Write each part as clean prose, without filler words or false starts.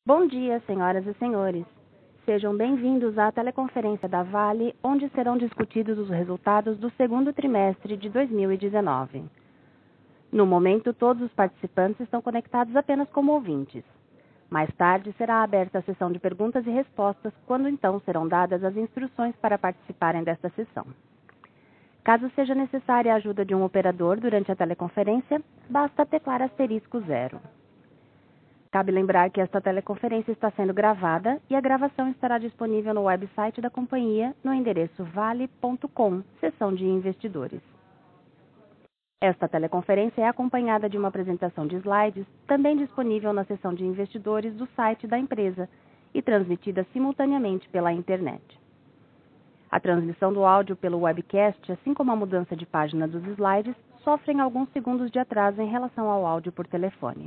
Bom dia, senhoras e senhores. Sejam bem-vindos à teleconferência da Vale, onde serão discutidos os resultados do segundo trimestre de 2019. No momento, todos os participantes estão conectados apenas como ouvintes. Mais tarde, será aberta a sessão de perguntas e respostas, quando então serão dadas as instruções para participarem desta sessão. Caso seja necessária a ajuda de um operador durante a teleconferência, basta teclar *0. Cabe lembrar que esta teleconferência está sendo gravada e a gravação estará disponível no website da companhia no endereço vale.com, seção de investidores. Esta teleconferência é acompanhada de uma apresentação de slides, também disponível na seção de investidores do site da empresa e transmitida simultaneamente pela internet. A transmissão do áudio pelo webcast, assim como a mudança de página dos slides, sofrem alguns segundos de atraso em relação ao áudio por telefone.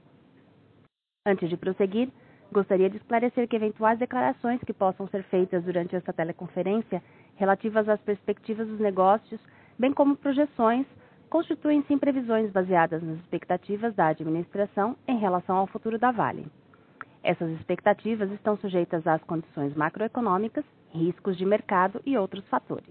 Antes de prosseguir, gostaria de esclarecer que eventuais declarações que possam ser feitas durante esta teleconferência relativas às perspectivas dos negócios, bem como projeções, constituem-se em previsões baseadas nas expectativas da administração em relação ao futuro da Vale. Essas expectativas estão sujeitas às condições macroeconômicas, riscos de mercado e outros fatores.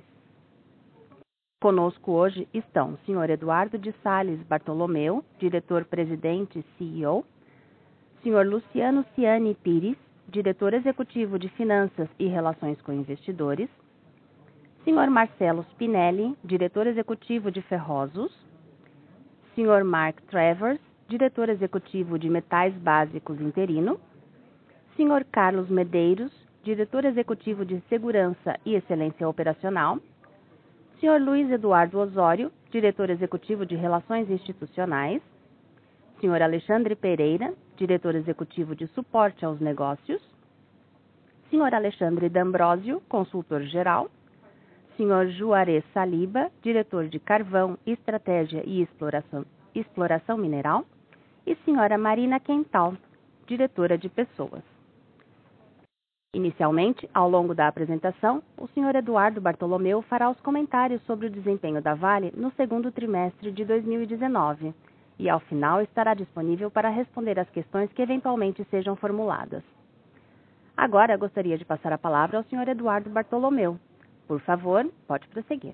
Conosco hoje estão o Sr. Eduardo de Sales Bartolomeu, diretor-presidente e CEO, Sr. Luciano Ciani Pires, diretor executivo de Finanças e Relações com Investidores, Sr. Marcelo Spinelli, diretor executivo de Ferrosos, Sr. Mark Travers, diretor executivo de Metais Básicos interino, Sr. Carlos Medeiros, diretor executivo de Segurança e Excelência Operacional, Sr. Luiz Eduardo Osório, diretor executivo de Relações Institucionais, Sr. Alexandre Pereira, diretor executivo de Suporte aos Negócios, Sr. Alexandre D'Ambrosio, consultor geral, Sr. Juarez Saliba, diretor de Carvão, Estratégia e Exploração Mineral, e Sra. Marina Quental, diretora de Pessoas. Inicialmente, ao longo da apresentação, o Sr. Eduardo Bartolomeu fará os comentários sobre o desempenho da Vale no segundo trimestre de 2019, e ao final estará disponível para responder às questões que eventualmente sejam formuladas. Agora gostaria de passar a palavra ao Sr. Eduardo Bartolomeu. Por favor, pode prosseguir.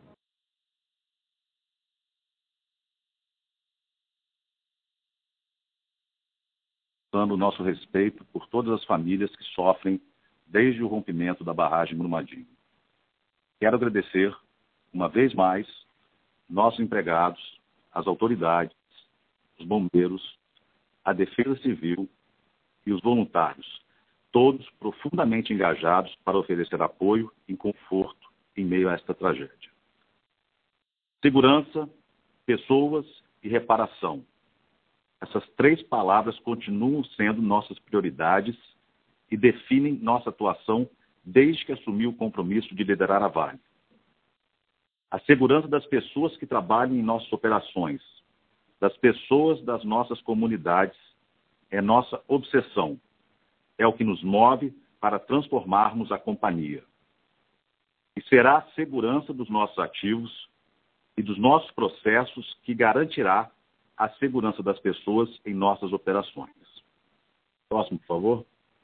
Dando nosso respeito por todas as famílias que sofrem desde o rompimento da barragem Brumadinho. Quero agradecer, uma vez mais, nossos empregados, as autoridades, os bombeiros, a Defesa Civil e os voluntários, todos profundamente engajados para oferecer apoio e conforto em meio a esta tragédia. Segurança, pessoas e reparação. Essas três palavras continuam sendo nossas prioridades e definem nossa atuação desde que assumi o compromisso de liderar a Vale. A segurança das pessoas que trabalham em nossas operações, das pessoas das nossas comunidades, é nossa obsessão. É o que nos move para transformarmos a companhia. E será a segurança dos nossos ativos e dos nossos processos que garantirá a segurança das pessoas em nossas operações. Próximo, por favor.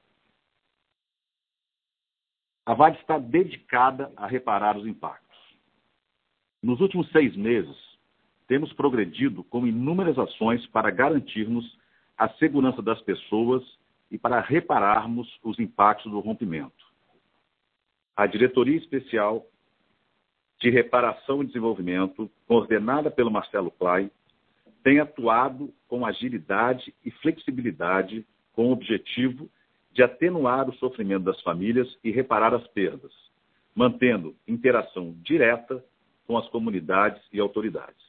A Vale está dedicada a reparar os impactos. Nos últimos 6 meses, temos progredido com inúmeras ações para garantirmos a segurança das pessoas e para repararmos os impactos do rompimento. A Diretoria Especial de Reparação e Desenvolvimento, coordenada pelo Marcelo Klein, tem atuado com agilidade e flexibilidade com o objetivo de atenuar o sofrimento das famílias e reparar as perdas, mantendo interação direta com as comunidades e autoridades.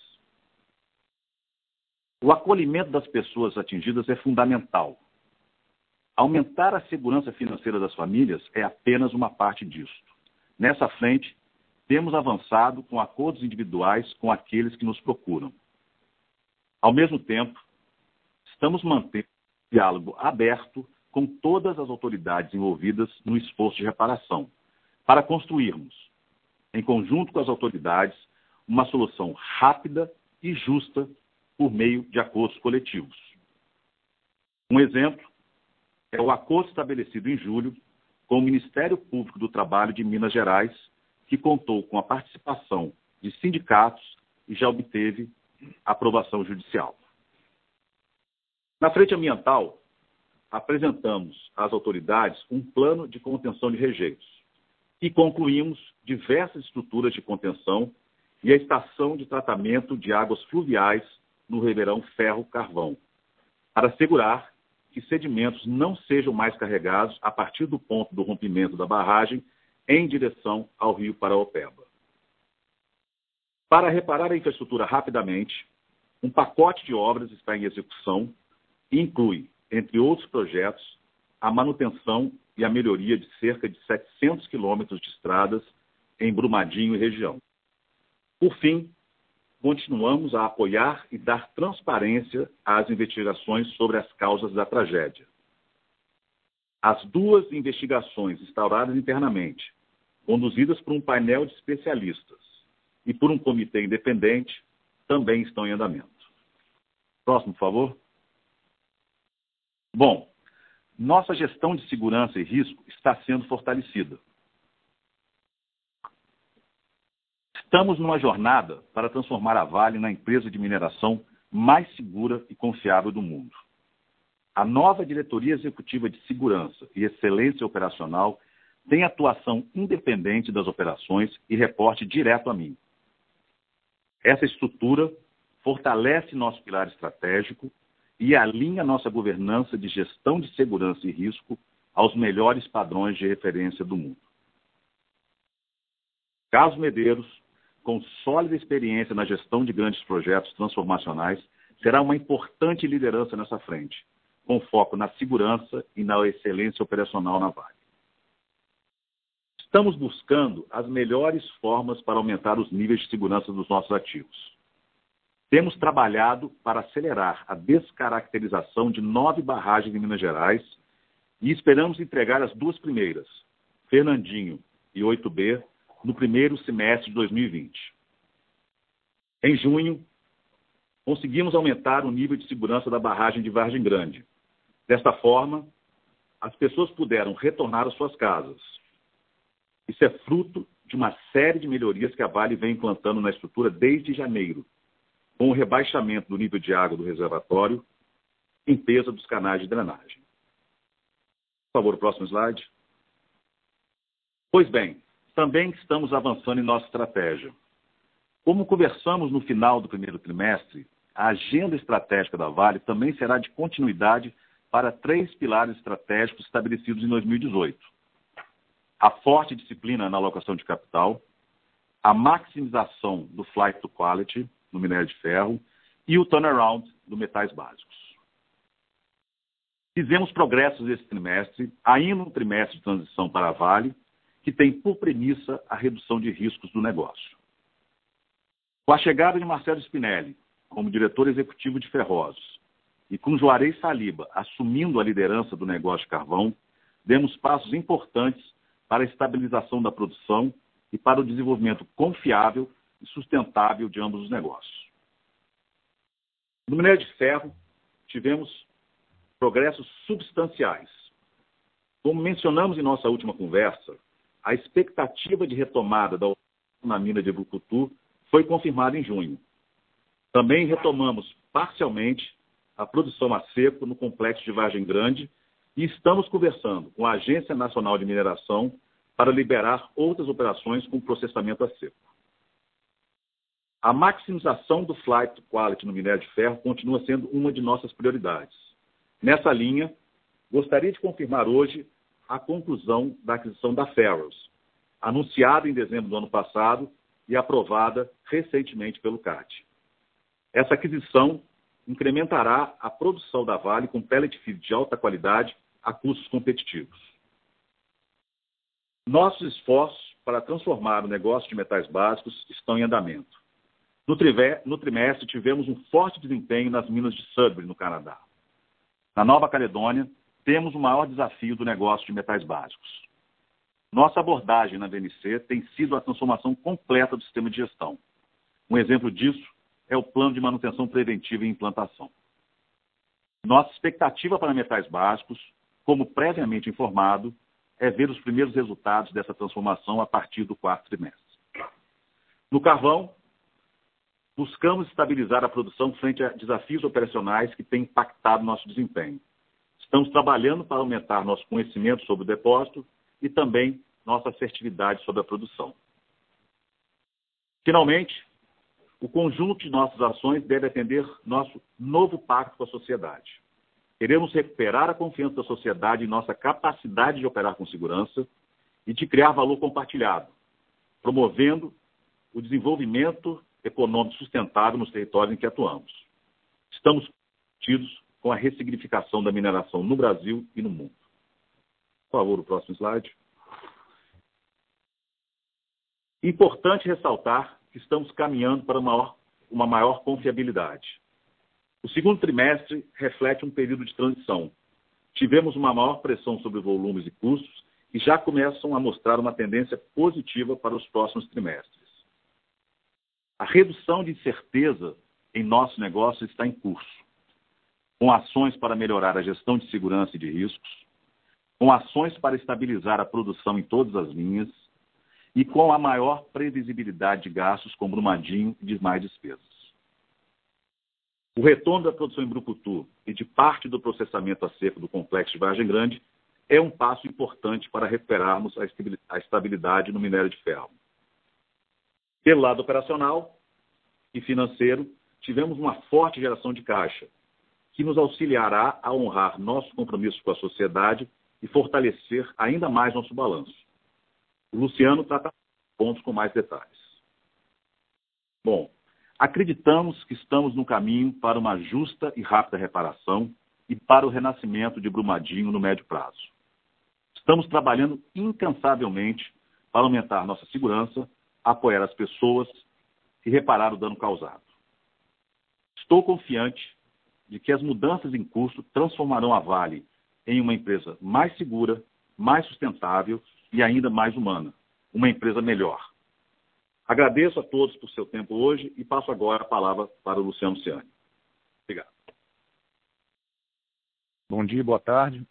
O acolhimento das pessoas atingidas é fundamental. Aumentar a segurança financeira das famílias é apenas uma parte disto. Nessa frente, temos avançado com acordos individuais com aqueles que nos procuram. Ao mesmo tempo, estamos mantendo um diálogo aberto com todas as autoridades envolvidas no esforço de reparação, para construirmos, em conjunto com as autoridades, uma solução rápida e justa por meio de acordos coletivos. Um exemplo é o acordo estabelecido em julho com o Ministério Público do Trabalho de Minas Gerais, que contou com a participação de sindicatos e já obteve aprovação judicial. Na frente ambiental, apresentamos às autoridades um plano de contenção de rejeitos e concluímos diversas estruturas de contenção e a estação de tratamento de águas fluviais no Ribeirão Ferro-Carvão, para assegurar que sedimentos não sejam mais carregados a partir do ponto do rompimento da barragem em direção ao rio Paraopeba. Para reparar a infraestrutura rapidamente, um pacote de obras está em execução e inclui, entre outros projetos, a manutenção e a melhoria de cerca de 700 quilômetros de estradas em Brumadinho e região. Por fim, continuamos a apoiar e dar transparência às investigações sobre as causas da tragédia. As 2 investigações instauradas internamente, conduzidas por um painel de especialistas e por um comitê independente, também estão em andamento. Próximo, por favor. Bom, nossa gestão de segurança e risco está sendo fortalecida. Estamos numa jornada para transformar a Vale na empresa de mineração mais segura e confiável do mundo. A nova Diretoria Executiva de Segurança e Excelência Operacional tem atuação independente das operações e reporte direto a mim. Essa estrutura fortalece nosso pilar estratégico e alinha nossa governança de gestão de segurança e risco aos melhores padrões de referência do mundo. Carlos Medeiros, com sólida experiência na gestão de grandes projetos transformacionais, será uma importante liderança nessa frente, com foco na segurança e na excelência operacional na Vale. Estamos buscando as melhores formas para aumentar os níveis de segurança dos nossos ativos. Temos trabalhado para acelerar a descaracterização de 9 barragens em Minas Gerais e esperamos entregar as 2 primeiras, Fernandinho e 8B, no primeiro semestre de 2020. Em junho, conseguimos aumentar o nível de segurança da barragem de Vargem Grande. Desta forma, as pessoas puderam retornar às suas casas. Isso é fruto de uma série de melhorias que a Vale vem implantando na estrutura desde janeiro, com o rebaixamento do nível de água do reservatório, limpeza dos canais de drenagem. Por favor, o próximo slide. Pois bem, também estamos avançando em nossa estratégia. Como conversamos no final do primeiro trimestre, a agenda estratégica da Vale também será de continuidade para 3 pilares estratégicos estabelecidos em 2018. A forte disciplina na alocação de capital, a maximização do flight to quality no minério de ferro e o turnaround do metais básicos. Fizemos progressos esse trimestre, ainda um trimestre de transição para a Vale, que tem por premissa a redução de riscos do negócio. Com a chegada de Marcelo Spinelli como diretor executivo de Ferrosos e com Juarez Saliba assumindo a liderança do negócio de carvão, demos passos importantes para a estabilização da produção e para o desenvolvimento confiável e sustentável de ambos os negócios. No minério de ferro, tivemos progressos substanciais. Como mencionamos em nossa última conversa, a expectativa de retomada da na mina de Brucutu foi confirmada em junho. Também retomamos parcialmente a produção a seco no complexo de Vargem Grande e estamos conversando com a Agência Nacional de Mineração para liberar outras operações com processamento a seco. A maximização do flight quality no minério de ferro continua sendo uma de nossas prioridades. Nessa linha, gostaria de confirmar hoje a conclusão da aquisição da Ferrous, anunciada em dezembro do ano passado e aprovada recentemente pelo CAD. Essa aquisição incrementará a produção da Vale com pellet feed de alta qualidade a custos competitivos. Nossos esforços para transformar o negócio de metais básicos estão em andamento. No trimestre, tivemos um forte desempenho nas minas de Sudbury, no Canadá. Na Nova Caledônia, temos o maior desafio do negócio de metais básicos. Nossa abordagem na VNC tem sido a transformação completa do sistema de gestão. Um exemplo disso é o plano de manutenção preventiva e implantação. Nossa expectativa para metais básicos, como previamente informado, é ver os primeiros resultados dessa transformação a partir do quarto trimestre. No carvão, buscamos estabilizar a produção frente a desafios operacionais que têm impactado nosso desempenho. Estamos trabalhando para aumentar nosso conhecimento sobre o depósito e também nossa assertividade sobre a produção. Finalmente, o conjunto de nossas ações deve atender nosso novo pacto com a sociedade. Queremos recuperar a confiança da sociedade em nossa capacidade de operar com segurança e de criar valor compartilhado, promovendo o desenvolvimento econômico sustentável nos territórios em que atuamos. Estamos comprometidos com a ressignificação da mineração no Brasil e no mundo. Por favor, o próximo slide. Importante ressaltar que estamos caminhando para uma maior confiabilidade. O segundo trimestre reflete um período de transição. Tivemos uma maior pressão sobre volumes e custos e já começam a mostrar uma tendência positiva para os próximos trimestres. A redução de incerteza em nosso negócio está em curso, com ações para melhorar a gestão de segurança e de riscos, com ações para estabilizar a produção em todas as linhas e com a maior previsibilidade de gastos com Brumadinho e demais despesas. O retorno da produção em Brucutu e de parte do processamento a seco do complexo de Vargem Grande é um passo importante para recuperarmos a estabilidade no minério de ferro. Pelo lado operacional e financeiro, tivemos uma forte geração de caixa, que nos auxiliará a honrar nossos compromissos com a sociedade e fortalecer ainda mais nosso balanço. O Luciano trata pontos com mais detalhes. Bom, acreditamos que estamos no caminho para uma justa e rápida reparação e para o renascimento de Brumadinho no médio prazo. Estamos trabalhando incansavelmente para aumentar nossa segurança, apoiar as pessoas e reparar o dano causado. Estou confiante de que as mudanças em curso transformarão a Vale em uma empresa mais segura, mais sustentável e ainda mais humana, uma empresa melhor. Agradeço a todos por seu tempo hoje e passo agora a palavra para o Luciano Ciani. Obrigado. Bom dia, boa tarde.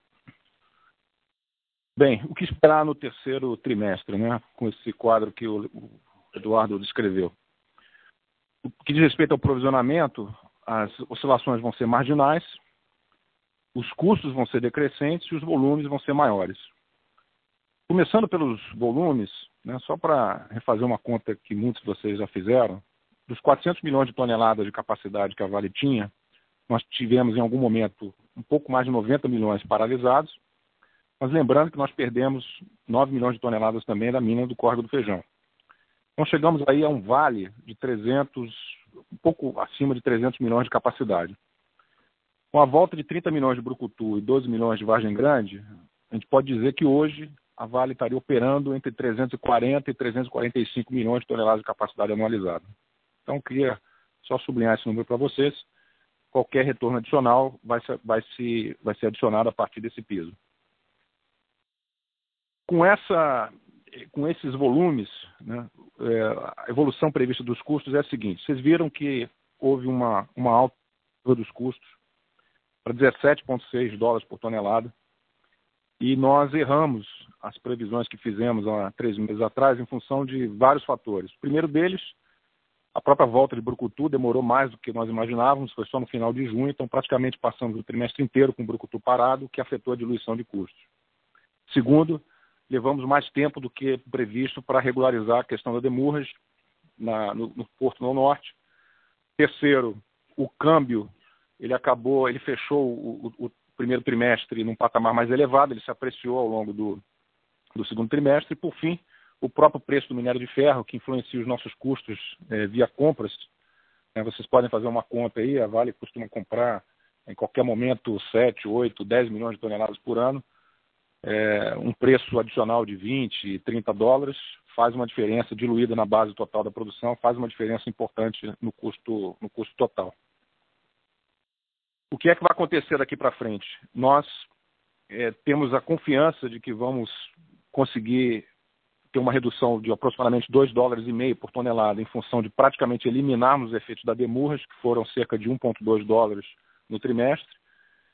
Bem, o que esperar no terceiro trimestre, né, com esse quadro que o Eduardo descreveu? O que diz respeito ao provisionamento, as oscilações vão ser marginais, os custos vão ser decrescentes e os volumes vão ser maiores. Começando pelos volumes, né, só para refazer uma conta que muitos de vocês já fizeram, dos 400 milhões de toneladas de capacidade que a Vale tinha, nós tivemos em algum momento um pouco mais de 90 milhões paralisados, mas lembrando que nós perdemos 9 milhões de toneladas também da mina do Córrego do Feijão. Então chegamos aí a um vale de 300, um pouco acima de 300 milhões de capacidade. Com a volta de 30 milhões de Brucutu e 12 milhões de Vargem Grande, a gente pode dizer que hoje a Vale estaria operando entre 340 e 345 milhões de toneladas de capacidade anualizada. Então, queria só sublinhar esse número para vocês. Qualquer retorno adicional vai ser adicionado a partir desse piso. Com esses volumes, né, a evolução prevista dos custos é a seguinte. Vocês viram que houve uma alta dos custos para 17,6 dólares por tonelada. E nós erramos as previsões que fizemos há 3 meses atrás em função de vários fatores. O primeiro deles, a própria volta de Brucutu demorou mais do que nós imaginávamos, foi só no final de junho, então praticamente passamos o trimestre inteiro com o Brucutu parado, o que afetou a diluição de custos. Segundo, levamos mais tempo do que previsto para regularizar a questão da demurrage no Porto no Norte. Terceiro, o câmbio, ele fechou o primeiro trimestre num patamar mais elevado, ele se apreciou ao longo do segundo trimestre, e por fim, o próprio preço do minério de ferro, que influencia os nossos custos via compras. Vocês podem fazer uma conta aí, a Vale costuma comprar em qualquer momento 7, 8, 10 milhões de toneladas por ano. Um preço adicional de 20, 30 dólares faz uma diferença, diluída na base total da produção, faz uma diferença importante no custo total. O que é que vai acontecer daqui para frente? Nós temos a confiança de que vamos conseguir ter uma redução de aproximadamente 2,5 dólares por tonelada em função de praticamente eliminarmos os efeitos da demurrage, que foram cerca de 1,2 dólares no trimestre.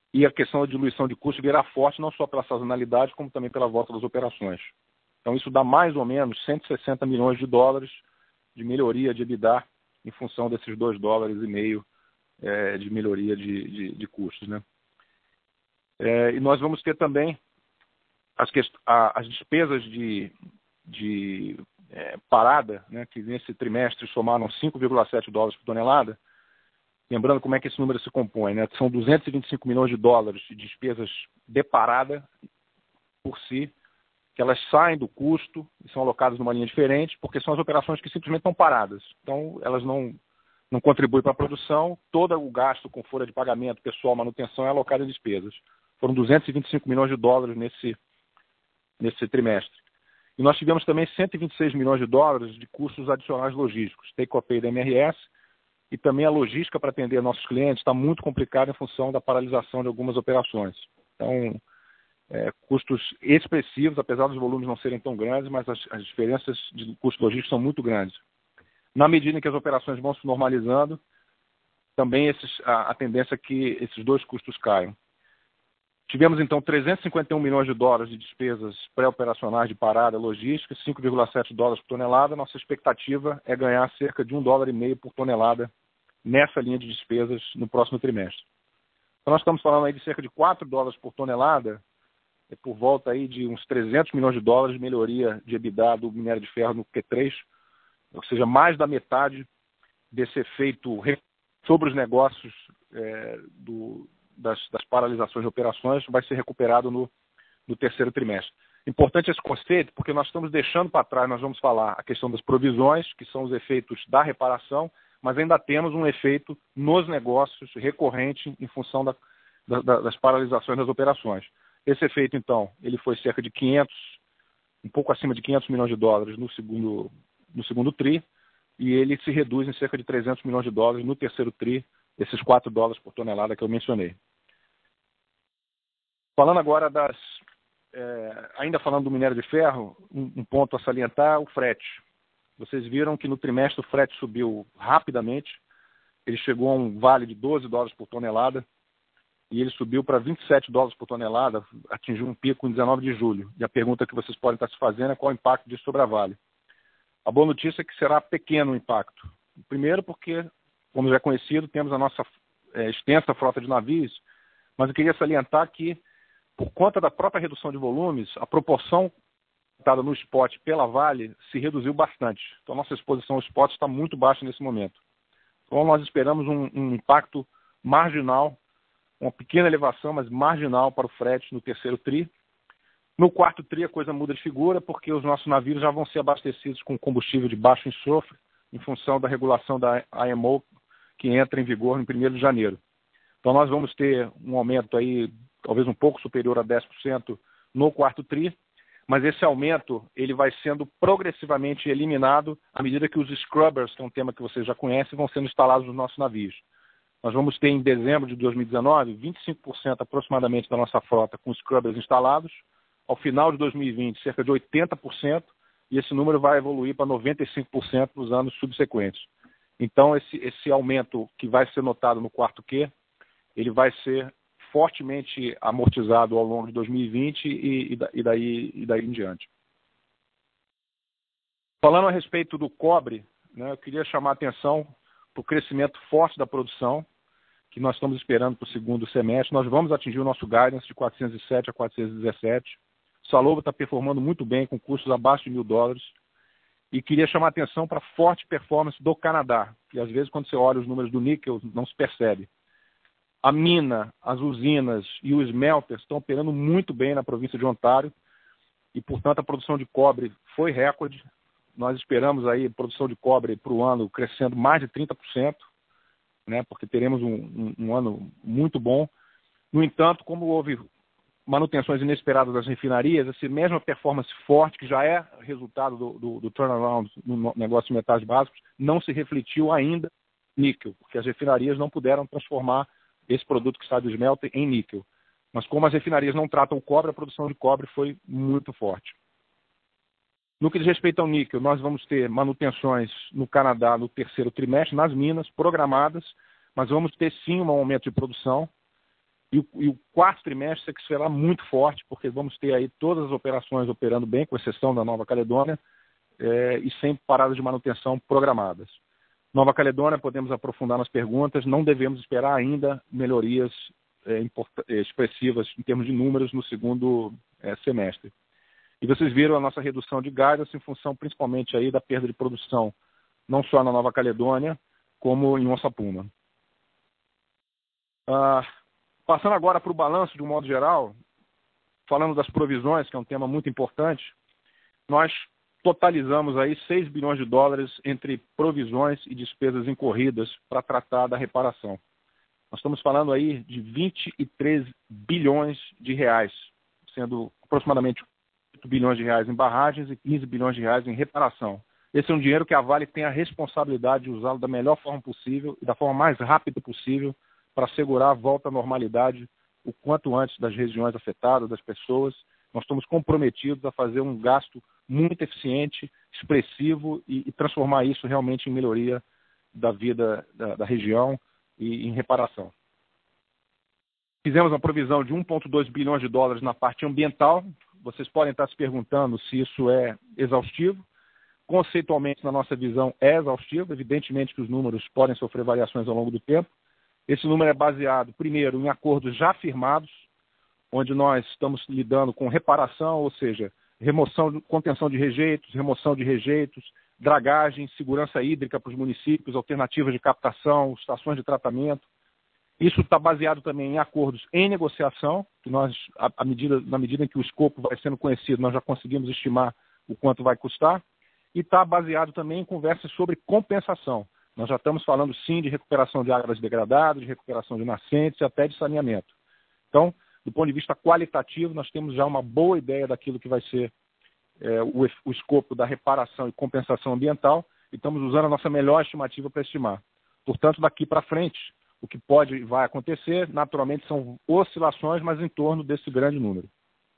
e a questão da diluição de custos virá forte não só pela sazonalidade, como também pela volta das operações. Então isso dá mais ou menos 160 milhões de dólares de melhoria de EBITDA em função desses $2,5 de melhoria de custos, né? E nós vamos ter também as despesas de parada, né, que nesse trimestre somaram $5,7 por tonelada. Lembrando como é que esse número se compõe, né? São 225 milhões de dólares de despesas de parada por si, que elas saem do custo e são alocadas numa linha diferente, porque são as operações que simplesmente estão paradas. Então, elas não contribuem para a produção, todo o gasto com folha de pagamento, pessoal, manutenção é alocado em despesas. Foram 225 milhões de dólares nesse trimestre. E nós tivemos também 126 milhões de dólares de custos adicionais logísticos, take-or-pay da MRS, e também a logística para atender nossos clientes está muito complicada em função da paralisação de algumas operações. Então, custos expressivos, apesar dos volumes não serem tão grandes, mas as diferenças de custo logístico são muito grandes. Na medida em que as operações vão se normalizando, também a tendência é que esses dois custos caiam. Tivemos, então, 351 milhões de dólares de despesas pré-operacionais de parada logística, $5,7 por tonelada. Nossa expectativa é ganhar cerca de $1,5 por tonelada nessa linha de despesas no próximo trimestre. Então, nós estamos falando aí de cerca de $4 por tonelada, por volta aí de uns 300 milhões de dólares de melhoria de EBITDA do minério de ferro no Q3, ou seja, mais da metade desse efeito sobre os negócios das paralisações de operações vai ser recuperado no terceiro trimestre. Importante esse conceito, porque nós estamos deixando para trás, nós vamos falar a questão das provisões, que são os efeitos da reparação, mas ainda temos um efeito nos negócios recorrente em função das paralisações das operações. Esse efeito, então, ele foi cerca de um pouco acima de 500 milhões de dólares no segundo TRI, e ele se reduz em cerca de 300 milhões de dólares no terceiro TRI, esses $4 por tonelada que eu mencionei. Falando agora ainda falando do minério de ferro, um ponto a salientar, o frete. Vocês viram que no trimestre o frete subiu rapidamente, ele chegou a um vale de $12 por tonelada, e ele subiu para $27 por tonelada, atingiu um pico em 19 de julho. E a pergunta que vocês podem estar se fazendo é qual o impacto disso sobre a Vale. A boa notícia é que será pequeno o impacto. Primeiro porque, como já é conhecido, temos a nossa extensa frota de navios, mas eu queria salientar que, por conta da própria redução de volumes, a proporção dada no spot pela Vale se reduziu bastante. Então, nossa exposição ao spot está muito baixa nesse momento. Então, nós esperamos um impacto marginal, uma pequena elevação, mas marginal para o frete no terceiro TRI. No quarto TRI, a coisa muda de figura, porque os nossos navios já vão ser abastecidos com combustível de baixo enxofre, em função da regulação da IMO, que entra em vigor no 1º de janeiro. Então, nós vamos ter um aumento aí, talvez um pouco superior a 10% no quarto TRI, mas esse aumento ele vai sendo progressivamente eliminado à medida que os scrubbers, que é um tema que vocês já conhecem, vão sendo instalados nos nossos navios. Nós vamos ter em dezembro de 2019, 25% aproximadamente da nossa frota com scrubbers instalados. Ao final de 2020, cerca de 80%, e esse número vai evoluir para 95% nos anos subsequentes. Então, esse aumento que vai ser notado no quarto Q, ele vai ser fortemente amortizado ao longo de 2020 e daí em diante. Falando a respeito do cobre, né, eu queria chamar a atenção para o crescimento forte da produção, que nós estamos esperando para o segundo semestre. Nós vamos atingir o nosso guidance de 407 a 417. O Salobo está performando muito bem, com custos abaixo de $1.000. E queria chamar a atenção para a forte performance do Canadá, que às vezes quando você olha os números do níquel não se percebe. A mina, as usinas e os smelters estão operando muito bem na província de Ontário e, portanto, a produção de cobre foi recorde. Nós esperamos aí a produção de cobre para o ano crescendo mais de 30%, né, porque teremos um ano muito bom. No entanto, como houve manutenções inesperadas das refinarias, essa mesma performance forte, que já é resultado do turnaround no negócio de metais básicos, não se refletiu ainda em níquel, porque as refinarias não puderam transformar esse produto que sai do smelter em níquel. Mas como as refinarias não tratam o cobre, a produção de cobre foi muito forte. No que diz respeito ao níquel, nós vamos ter manutenções no Canadá no terceiro trimestre, nas minas, programadas, mas vamos ter sim um aumento de produção. E o quarto trimestre é que será muito forte, porque vamos ter aí todas as operações operando bem, com exceção da Nova Caledônia, e sem paradas de manutenção programadas. Nova Caledônia, podemos aprofundar nas perguntas, não devemos esperar ainda melhorias expressivas em termos de números no segundo semestre. E vocês viram a nossa redução de guidance em função principalmente aí da perda de produção, não só na Nova Caledônia, como em Onça Puma. Passando agora para o balanço de um modo geral, falando das provisões, que é um tema muito importante, nós totalizamos aí 6 bilhões de dólares entre provisões e despesas incorridas para tratar da reparação. Nós estamos falando aí de 23 bilhões de reais, sendo aproximadamente 8 bilhões de reais em barragens e 15 bilhões de reais em reparação. Esse é um dinheiro que a Vale tem a responsabilidade de usá-lo da melhor forma possível e da forma mais rápida possível para assegurar a volta à normalidade o quanto antes das regiões afetadas, das pessoas. Nós estamos comprometidos a fazer um gasto muito eficiente, expressivo e transformar isso realmente em melhoria da vida da região e em reparação. Fizemos uma provisão de 1,2 bilhões de dólares na parte ambiental. Vocês podem estar se perguntando se isso é exaustivo. Conceitualmente, na nossa visão, é exaustivo. Evidentemente que os números podem sofrer variações ao longo do tempo. Esse número é baseado, primeiro, em acordos já firmados, onde nós estamos lidando com reparação, ou seja, contenção de rejeitos, dragagem, segurança hídrica para os municípios, alternativas de captação, estações de tratamento. Isso está baseado também em acordos em negociação, que nós, na medida em que o escopo vai sendo conhecido, nós já conseguimos estimar o quanto vai custar, e está baseado também em conversas sobre compensação. Nós já estamos falando, sim, de recuperação de áreas degradadas, de recuperação de nascentes e até de saneamento. Então, do ponto de vista qualitativo, nós temos já uma boa ideia daquilo que vai ser o escopo da reparação e compensação ambiental e estamos usando a nossa melhor estimativa para estimar. Portanto, daqui para frente, o que pode e vai acontecer, naturalmente, são oscilações, mas em torno desse grande número.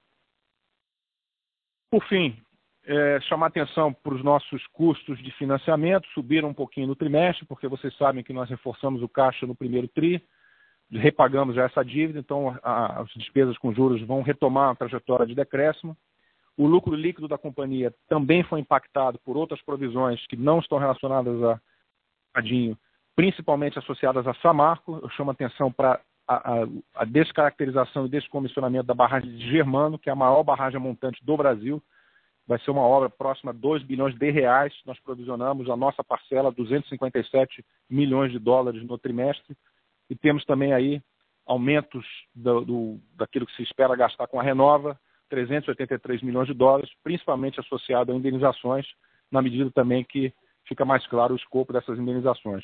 Por fim, chamar atenção para os nossos custos de financiamento, subiram um pouquinho no trimestre, porque vocês sabem que nós reforçamos o caixa no primeiro TRI, repagamos já essa dívida, então as despesas com juros vão retomar a trajetória de decréscimo. O lucro líquido da companhia também foi impactado por outras provisões que não estão relacionadas a Cadinho, principalmente associadas a Samarco. Eu chamo atenção para a descaracterização e descomissionamento da barragem de Germano, que é a maior barragem montante do Brasil. Vai ser uma obra próxima a 2 bilhões de reais. Nós provisionamos a nossa parcela, 257 milhões de dólares no trimestre. E temos também aí aumentos daquilo que se espera gastar com a Renova, 383 milhões de dólares, principalmente associado a indenizações, na medida também que fica mais claro o escopo dessas indenizações.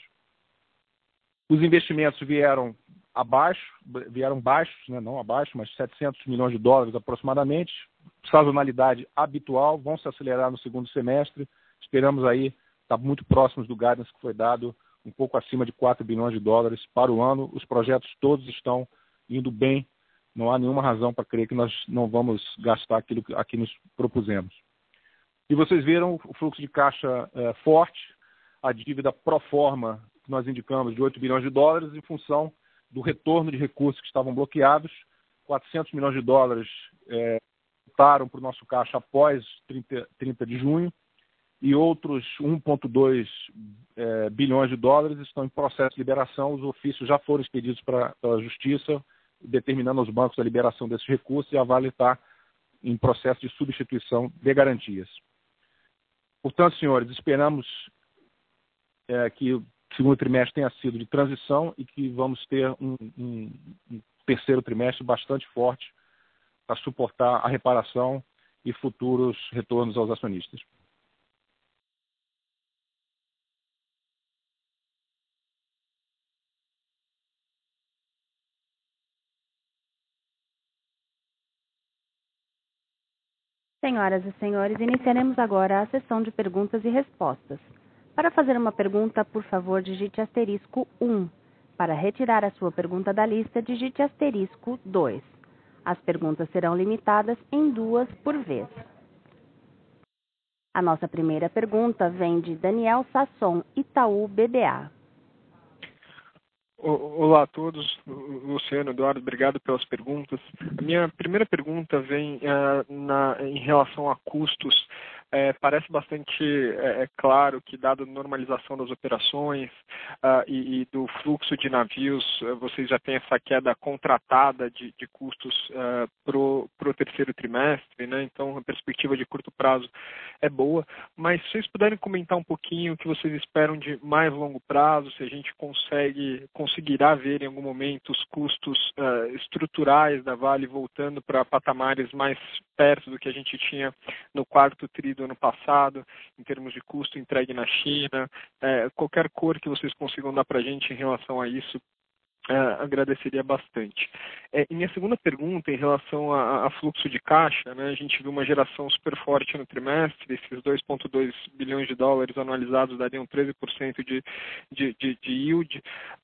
Os investimentos vieram baixos, né, não abaixo, mas 700 milhões de dólares aproximadamente, sazonalidade habitual, vão se acelerar no segundo semestre, esperamos aí estar muito próximos do guidance que foi dado, um pouco acima de 4 bilhões de dólares para o ano. Os projetos todos estão indo bem, não há nenhuma razão para crer que nós não vamos gastar aquilo que aqui nos propusemos. E vocês viram o fluxo de caixa forte, a dívida pro forma que nós indicamos de 8 bilhões de dólares em função do retorno de recursos que estavam bloqueados. 400 milhões de dólares voltaram para o nosso caixa após 30 de junho e outros 1,2 bilhões de dólares estão em processo de liberação. Os ofícios já foram expedidos para a Justiça, determinando aos bancos a liberação desses recursos, e a Vale está em processo de substituição de garantias. Portanto, senhores, esperamos que o segundo trimestre tenha sido de transição e que vamos ter um terceiro trimestre bastante forte para suportar a reparação e futuros retornos aos acionistas. Senhoras e senhores, iniciaremos agora a sessão de perguntas e respostas. Para fazer uma pergunta, por favor, digite asterisco 1. Para retirar a sua pergunta da lista, digite asterisco 2. As perguntas serão limitadas em 2 por vez. A nossa primeira pergunta vem de Daniel Sasson, Itaú BBA. Olá a todos, Luciano, Eduardo, obrigado pelas perguntas. A minha primeira pergunta vem em relação a custos. Parece bastante claro que, dada a normalização das operações e do fluxo de navios, vocês já têm essa queda contratada de custos para o terceiro trimestre, né? Então, a perspectiva de curto prazo é boa. Mas se vocês puderem comentar um pouquinho o que vocês esperam de mais longo prazo, se a gente conseguirá ver em algum momento os custos estruturais da Vale voltando para patamares mais perto do que a gente tinha no quarto tri do ano passado, em termos de custo entregue na China, qualquer cor que vocês consigam dar para a gente em relação a isso, agradeceria bastante. E minha segunda pergunta, em relação a fluxo de caixa, né, a gente viu uma geração super forte no trimestre, esses 2,2 bilhões de dólares anualizados dariam 13% de yield.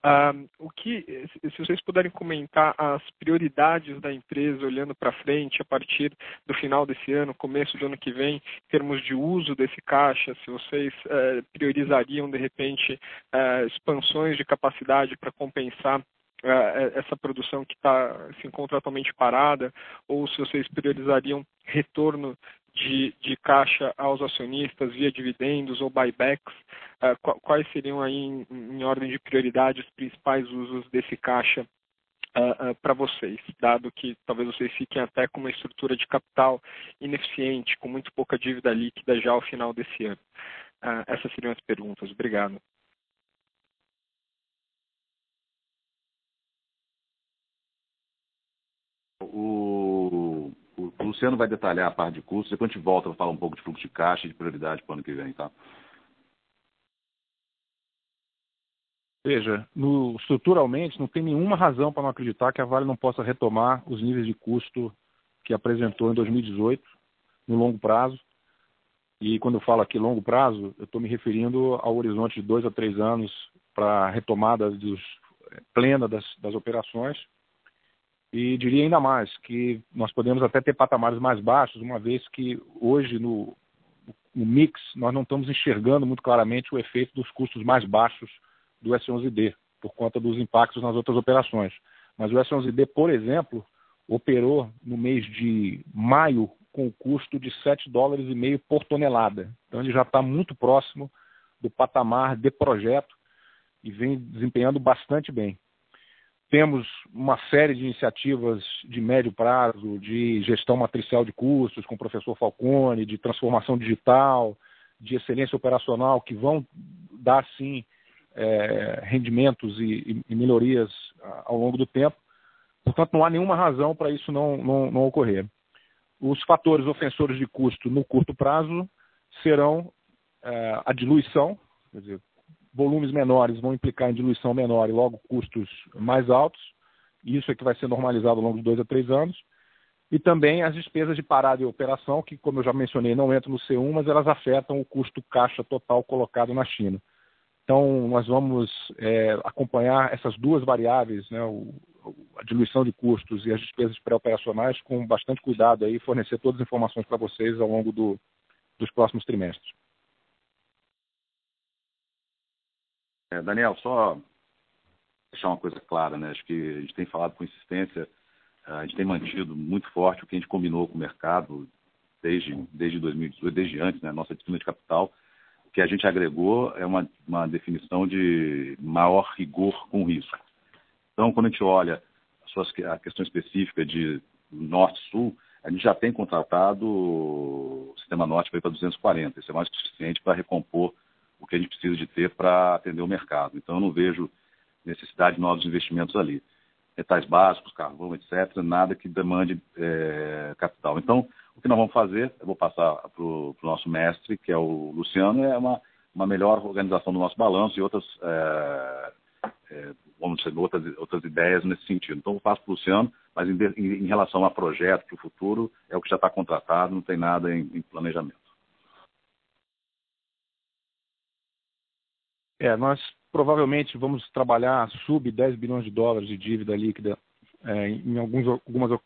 Se vocês puderem comentar as prioridades da empresa olhando para frente, a partir do final desse ano, começo do ano que vem, em termos de uso desse caixa, se vocês priorizariam, de repente, expansões de capacidade para compensar essa produção que se encontra atualmente parada, ou se vocês priorizariam retorno de caixa aos acionistas via dividendos ou buybacks, quais seriam aí, em ordem de prioridade, os principais usos desse caixa para vocês, dado que talvez vocês fiquem até com uma estrutura de capital ineficiente, com muito pouca dívida líquida já ao final desse ano. Essas seriam as perguntas. Obrigado. O Luciano vai detalhar a parte de custos, depois a gente volta para falar um pouco de fluxo de caixa e de prioridade para o ano que vem, tá? Veja, estruturalmente não tem nenhuma razão para não acreditar que a Vale não possa retomar os níveis de custo que apresentou em 2018, no longo prazo. E quando eu falo aqui longo prazo, eu estou me referindo ao horizonte de 2 a 3 anos para a retomada plena das operações. E diria ainda mais que nós podemos até ter patamares mais baixos, uma vez que hoje no mix nós não estamos enxergando muito claramente o efeito dos custos mais baixos do S11D, por conta dos impactos nas outras operações. Mas o S11D, por exemplo, operou no mês de maio com o custo de $7,5 por tonelada. Então ele já está muito próximo do patamar de projeto e vem desempenhando bastante bem. Temos uma série de iniciativas de médio prazo, de gestão matricial de custos com o professor Falcone, de transformação digital, de excelência operacional, que vão dar, sim, rendimentos e melhorias ao longo do tempo. Portanto, não há nenhuma razão para isso não ocorrer. Os fatores ofensores de custo no curto prazo serão a diluição, quer dizer, volumes menores vão implicar em diluição menor e logo custos mais altos. Isso é que vai ser normalizado ao longo de 2 a 3 anos. E também as despesas de parada e operação, que, como eu já mencionei, não entram no C1, mas elas afetam o custo caixa total colocado na China. Então, nós vamos acompanhar essas duas variáveis, né, a diluição de custos e as despesas pré-operacionais, com bastante cuidado aí, fornecer todas as informações para vocês ao longo dos próximos trimestres. Daniel, só deixar uma coisa clara, né? Acho que a gente tem falado com insistência, a gente tem mantido muito forte o que a gente combinou com o mercado desde 2018, desde antes, né? Nossa disciplina de capital. O que a gente agregou é uma definição de maior rigor com risco. Então, quando a gente olha a questão específica de Norte-Sul, a gente já tem contratado o Sistema Norte para 240. Isso é mais que suficiente para recompor o que a gente precisa de ter para atender o mercado. Então, eu não vejo necessidade de novos investimentos ali. Metais básicos, carvão, etc., nada que demande capital. Então, o que nós vamos fazer, eu vou passar para o nosso mestre, que é o Luciano, é uma melhor organização do nosso balanço e outras, vamos dizer, outras ideias nesse sentido. Então, eu passo para o Luciano, mas em relação a projeto para o futuro, é o que já está contratado, não tem nada em planejamento. Nós provavelmente vamos trabalhar sub 10 bilhões de dólares de dívida líquida em algumas.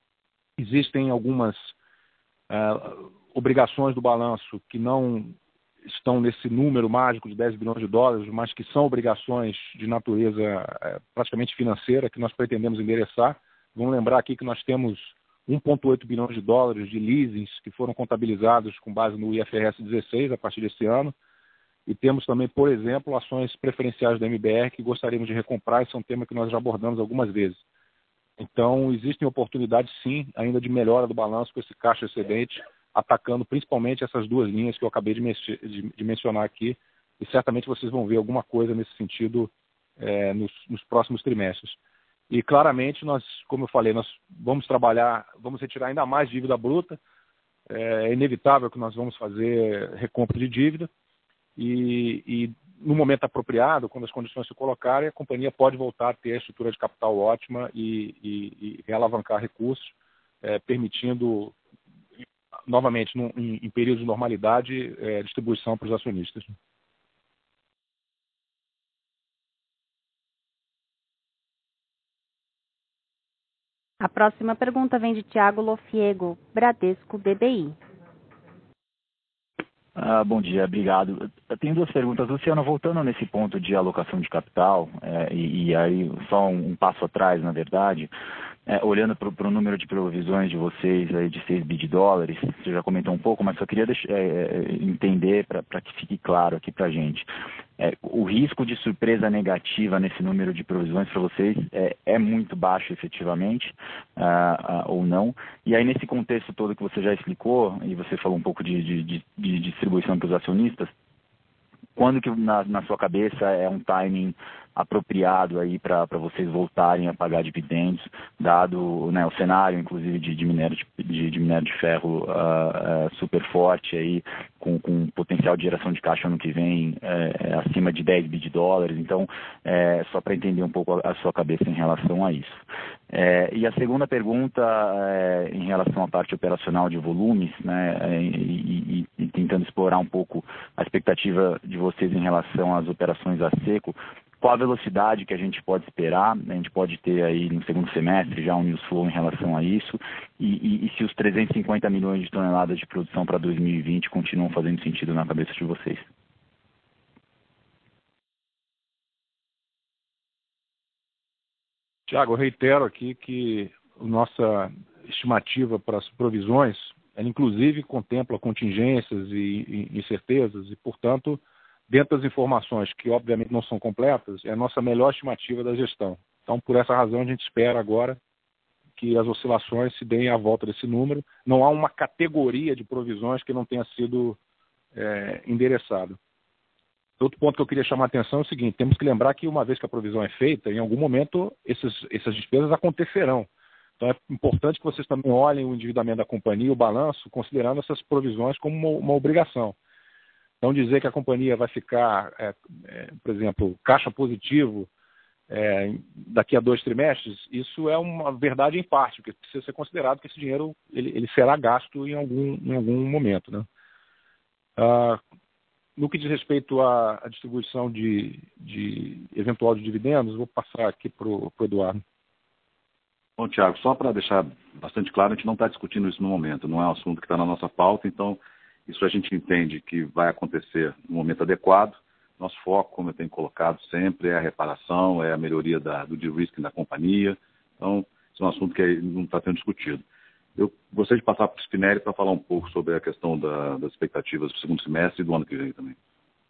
Existem algumas obrigações do balanço que não estão nesse número mágico de 10 bilhões de dólares, mas que são obrigações de natureza praticamente financeira que nós pretendemos endereçar. Vamos lembrar aqui que nós temos 1,8 bilhões de dólares de leasings que foram contabilizados com base no IFRS 16 a partir desse ano. E temos também, por exemplo, ações preferenciais da MBR que gostaríamos de recomprar. Esse é um tema que nós já abordamos algumas vezes. Então, existem oportunidades, sim, ainda de melhora do balanço com esse caixa excedente, atacando principalmente essas duas linhas que eu acabei de mencionar aqui. E certamente vocês vão ver alguma coisa nesse sentido nos próximos trimestres. E claramente, nós, como eu falei, nós vamos trabalhar, vamos retirar ainda mais dívida bruta. É inevitável que nós vamos fazer recompra de dívida. E no momento apropriado, quando as condições se colocarem, a companhia pode voltar a ter a estrutura de capital ótima e realavancar recursos, permitindo, novamente, em períodos de normalidade, distribuição para os acionistas. A próxima pergunta vem de Thiago Lofiego, Bradesco BBI. Bom dia, obrigado. Eu tenho duas perguntas. Luciano, voltando nesse ponto de alocação de capital, e aí só um passo atrás, na verdade, olhando para o número de provisões de vocês aí de 6 bi de dólares, você já comentou um pouco, mas só queria entender para que fique claro aqui para a gente. O risco de surpresa negativa nesse número de provisões para vocês é muito baixo efetivamente, ou não? E aí nesse contexto todo que você já explicou, e você falou um pouco de distribuição para os acionistas, quando que na sua cabeça é um timing apropriado aí para vocês voltarem a pagar dividendos, dado, né, o cenário, inclusive, de minério de ferro super forte aí, com potencial de geração de caixa ano que vem acima de 10 bi de dólares. Então, só para entender um pouco a sua cabeça em relação a isso. E a segunda pergunta, em relação à parte operacional de volumes, né, e tentando explorar um pouco a expectativa de vocês em relação às operações a seco, qual a velocidade que a gente pode esperar? A gente pode ter aí no segundo semestre já um news flow em relação a isso, e se os 350 milhões de toneladas de produção para 2020 continuam fazendo sentido na cabeça de vocês? Tiago, eu reitero aqui que a nossa estimativa para as provisões, ela inclusive contempla contingências e incertezas e, portanto, dentro das informações que obviamente não são completas, é a nossa melhor estimativa da gestão. Então, por essa razão, a gente espera agora que as oscilações se deem à volta desse número. Não há uma categoria de provisões que não tenha sido endereçada. Outro ponto que eu queria chamar a atenção é o seguinte: temos que lembrar que uma vez que a provisão é feita, em algum momento essas despesas acontecerão. Então é importante que vocês também olhem o endividamento da companhia, o balanço, considerando essas provisões como uma obrigação. Então dizer que a companhia vai ficar, por exemplo, caixa positivo daqui a 2 trimestres, isso é uma verdade em parte, porque precisa ser considerado que esse dinheiro ele será gasto em algum momento, né? No que diz respeito à distribuição de eventual de dividendos, vou passar aqui para o Eduardo. Bom, Thiago, só para deixar bastante claro, a gente não está discutindo isso no momento, não é um assunto que está na nossa pauta, então isso a gente entende que vai acontecer no momento adequado. Nosso foco, como eu tenho colocado sempre, é a reparação, é a melhoria do de-risking da companhia, então isso é um assunto que não está sendo discutido. Eu gostaria de passar para o Spinelli para falar um pouco sobre a questão das expectativas do segundo semestre e do ano que vem também.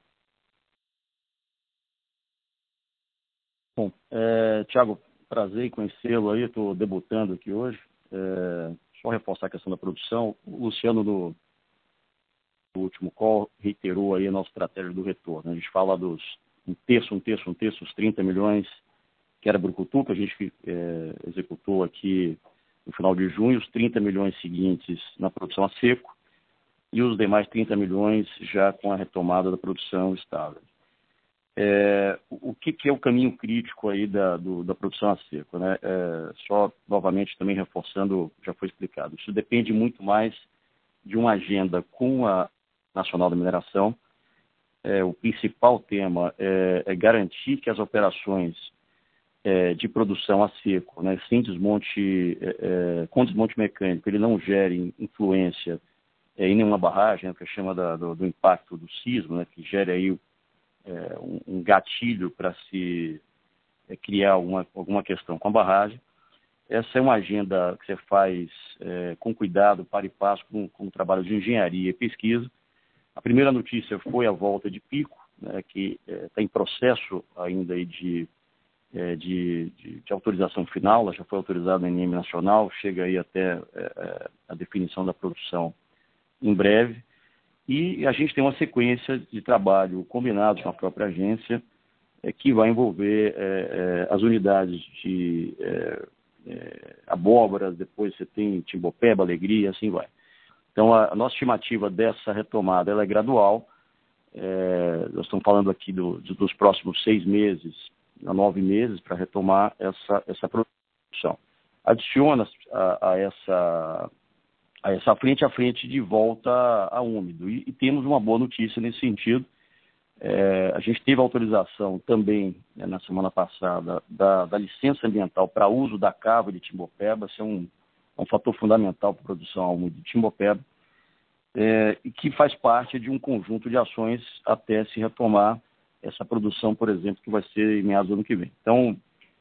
Bom, Thiago, prazer em conhecê-lo aí, estou debutando aqui hoje. Só reforçar a questão da produção. O Luciano, no último call, reiterou aí a nossa estratégia do retorno. A gente fala dos um terço, os 30 milhões, que era Brucutu, que a gente executou aqui no final de junho, os 30 milhões seguintes na produção a seco e os demais 30 milhões já com a retomada da produção estável. O que é o caminho crítico aí da produção a seco, né? Só novamente também reforçando, já foi explicado, isso depende muito mais de uma agenda com a Nacional da Mineração. O principal tema é garantir que as operações de produção a seco, né, sem desmonte, com desmonte mecânico, ele não gere influência em nenhuma barragem, né, que chama do impacto do sismo, né, que gera aí um gatilho para se criar alguma questão com a barragem. Essa é uma agenda que você faz com cuidado, para e passo, com o trabalho de engenharia e pesquisa. A primeira notícia foi a volta de pico, né, que está em processo ainda aí de autorização final. Ela já foi autorizada em NM nacional, chega aí até a definição da produção em breve. E a gente tem uma sequência de trabalho combinado com a própria agência, que vai envolver as unidades de abóboras, depois você tem Timbopeba, Alegria, assim vai. Então, a nossa estimativa dessa retomada ela é gradual. Nós estamos falando aqui dos próximos 6 meses a 9 meses para retomar essa produção. Adiciona a essa frente de volta a úmido. E temos uma boa notícia nesse sentido. A gente teve autorização também, na semana passada, da licença ambiental para uso da cava de Timbopeba. Isso é um fator fundamental para a produção a úmido de Timbopeba, e que faz parte de um conjunto de ações até se retomar essa produção, por exemplo, que vai ser em meados do ano que vem. Então,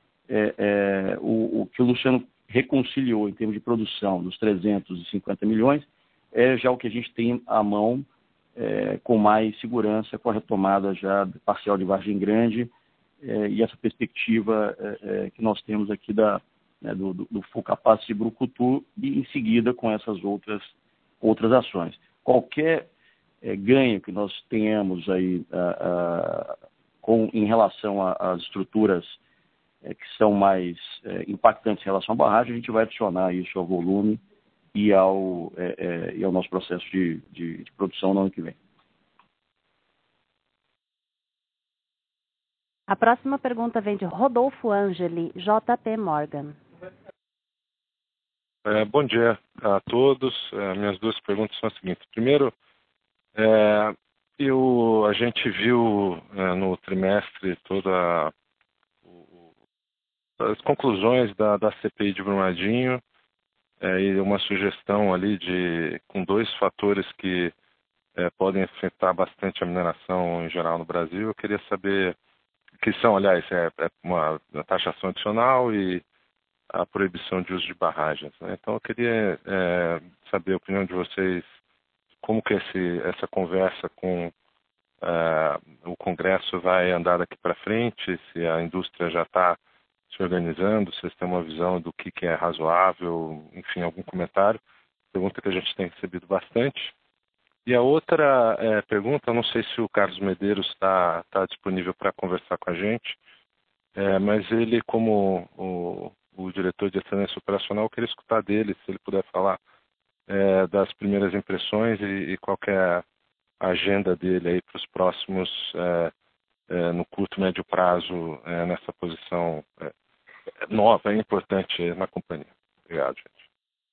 o que o Luciano reconciliou em termos de produção dos 350 milhões é já o que a gente tem à mão com mais segurança, com a retomada já parcial de Vargem Grande e essa perspectiva que nós temos aqui do Full Capacity de Brucutu e em seguida com essas outras ações. Qualquer ganho que nós tenhamos aí em relação às estruturas que são mais impactantes em relação à barragem, a gente vai adicionar isso ao volume e ao nosso processo de produção no ano que vem. A próxima pergunta vem de Rodolfo Angeli, JP Morgan. Bom dia a todos. Minhas duas perguntas são as seguintes. Primeiro, a gente viu no trimestre todas as conclusões da CPI de Brumadinho e uma sugestão ali com 2 fatores que podem afetar bastante a mineração em geral no Brasil. Eu queria saber, que são, aliás, uma taxação adicional e a proibição de uso de barragens, né? Então eu queria saber a opinião de vocês, como que essa conversa com o Congresso vai andar daqui para frente, se a indústria já está se organizando, se vocês têm uma visão do que é razoável, enfim, algum comentário. Pergunta que a gente tem recebido bastante. E a outra pergunta, não sei se o Carlos Medeiros está disponível para conversar com a gente, mas ele, como o diretor de excelência operacional, eu queria escutar dele, se ele puder falar das primeiras impressões e qual que é a agenda dele aí para os próximos, no curto e médio prazo, nessa posição nova e importante na companhia. Obrigado, gente.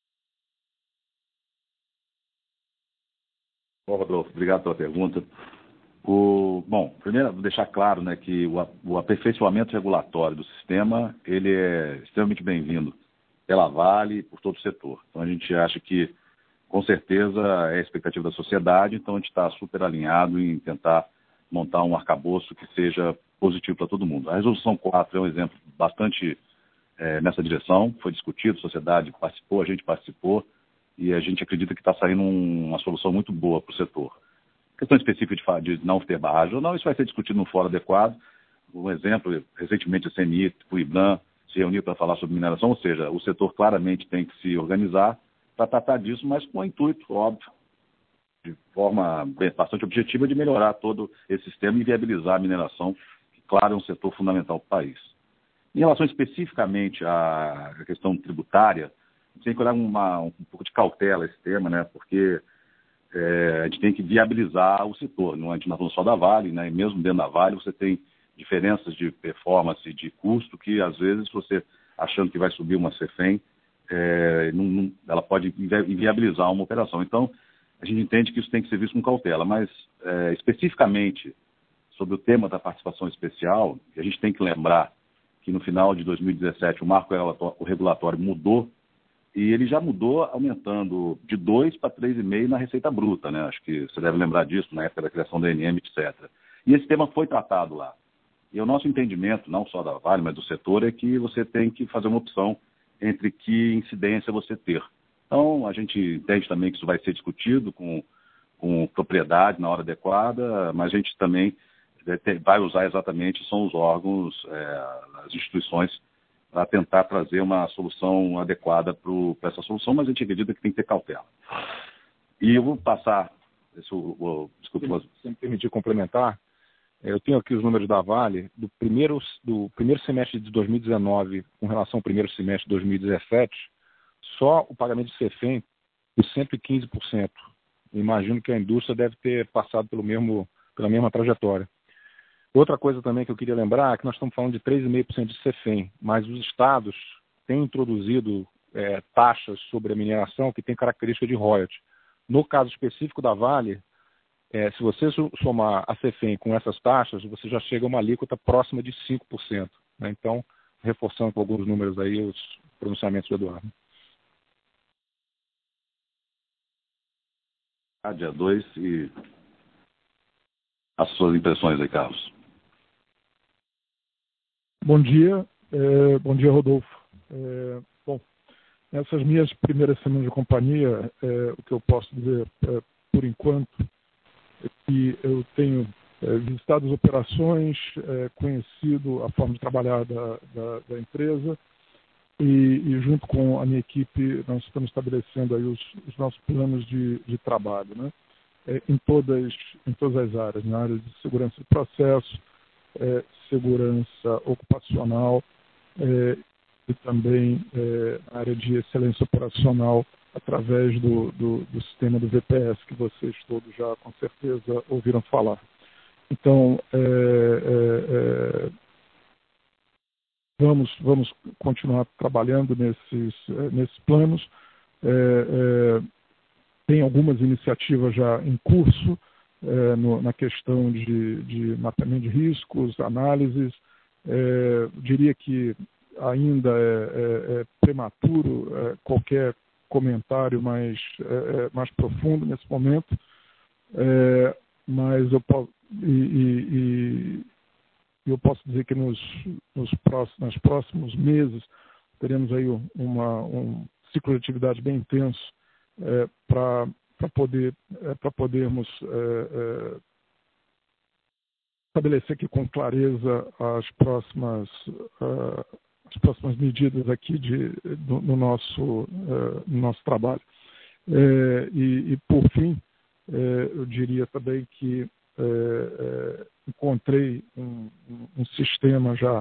Bom, Rodolfo, obrigado pela pergunta. Bom, primeiro, vou deixar claro, né, que o aperfeiçoamento regulatório do sistema, ele é extremamente bem-vindo pela Vale e por todo o setor. Então, a gente acha que, com certeza, é a expectativa da sociedade, então a gente está super alinhado em tentar montar um arcabouço que seja positivo para todo mundo. A Resolução 4 é um exemplo bastante nessa direção, foi discutido, a sociedade participou, a gente participou, e a gente acredita que está saindo uma solução muito boa para o setor. A questão específica de não ter barragem ou não, isso vai ser discutido no fórum adequado. Um exemplo, recentemente a CNI, o IBRAM, se reuniu para falar sobre mineração, ou seja, o setor claramente tem que se organizar para tratar disso, mas com o intuito, óbvio, de forma bastante objetiva, de melhorar todo esse sistema e viabilizar a mineração, que, claro, é um setor fundamental para o país. Em relação especificamente à questão tributária, a gente tem que olhar um pouco de cautela esse tema, né, porque a gente tem que viabilizar o setor. Não é falando só da Vale, né, e mesmo dentro da Vale você tem diferenças de performance, de custo, que às vezes você, achando que vai subir uma CEFEM, ela pode inviabilizar uma operação. Então, a gente entende que isso tem que ser visto com cautela, mas especificamente sobre o tema da participação especial, a gente tem que lembrar que no final de 2017 o marco regulatório mudou e ele já mudou aumentando de 2 para 3,5 na receita bruta, né? Acho que você deve lembrar disso na época da criação do INM, etc. E esse tema foi tratado lá. E o nosso entendimento, não só da Vale, mas do setor, é que você tem que fazer uma opção entre que incidência você ter. Então, a gente entende também que isso vai ser discutido com propriedade na hora adequada, mas a gente também vai usar exatamente, são os órgãos, as instituições, para tentar trazer uma solução adequada para essa solução, mas a gente acredita que tem que ter cautela. E eu vou passar, desculpa, se me permitir complementar, eu tenho aqui os números da Vale do primeiro semestre de 2019 com relação ao primeiro semestre de 2017, só o pagamento de CEFEM de 115%. Imagino que a indústria deve ter passado pela mesma trajetória. Outra coisa também que eu queria lembrar é que nós estamos falando de 3,5% de CEFEM, mas os estados têm introduzido taxas sobre a mineração que têm característica de royalty. No caso específico da Vale, se você somar a CEFEM com essas taxas, você já chega a uma alíquota próxima de 5%. Né? Então, reforçando com alguns números aí os pronunciamentos do Eduardo. Dia 2 e as suas impressões aí, Carlos. Bom dia, Rodolfo. Bom, nessas minhas primeiras semanas de companhia, o que eu posso dizer por enquanto é que eu tenho visitado as operações, conhecido a forma de trabalhar da empresa e junto com a minha equipe nós estamos estabelecendo aí os nossos planos de trabalho, né? Em todas as áreas, na área de segurança de processo, segurança ocupacional e também na área de excelência operacional através do sistema do VPS, que vocês todos já com certeza ouviram falar. Então, vamos continuar trabalhando nesses planos. Tem algumas iniciativas já em curso na questão de mapeamento de riscos, análises. Diria que ainda é prematuro qualquer comentário mais profundo nesse momento, mas eu posso dizer que nos próximos meses teremos aí um ciclo de atividade bem intenso para podermos estabelecer aqui com clareza as próximas medidas aqui no nosso trabalho. E por fim, eu diria também que encontrei um sistema já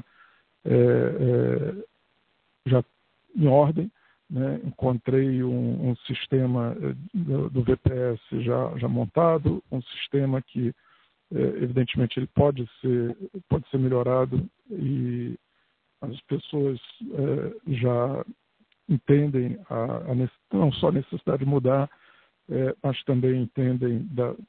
em ordem, né? Encontrei um sistema do VPS já montado, um sistema que evidentemente ele pode ser melhorado e as pessoas já entendem não só a necessidade de mudar, mas também entendem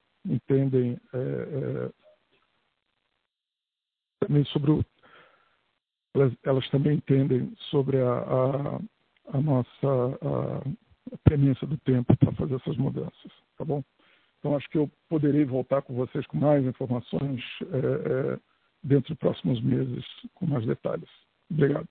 também sobre elas também entendem sobre a nossa premissa do tempo para fazer essas mudanças, tá bom? Então acho que eu poderei voltar com vocês com mais informações dentro dos próximos meses com mais detalhes. Obrigado.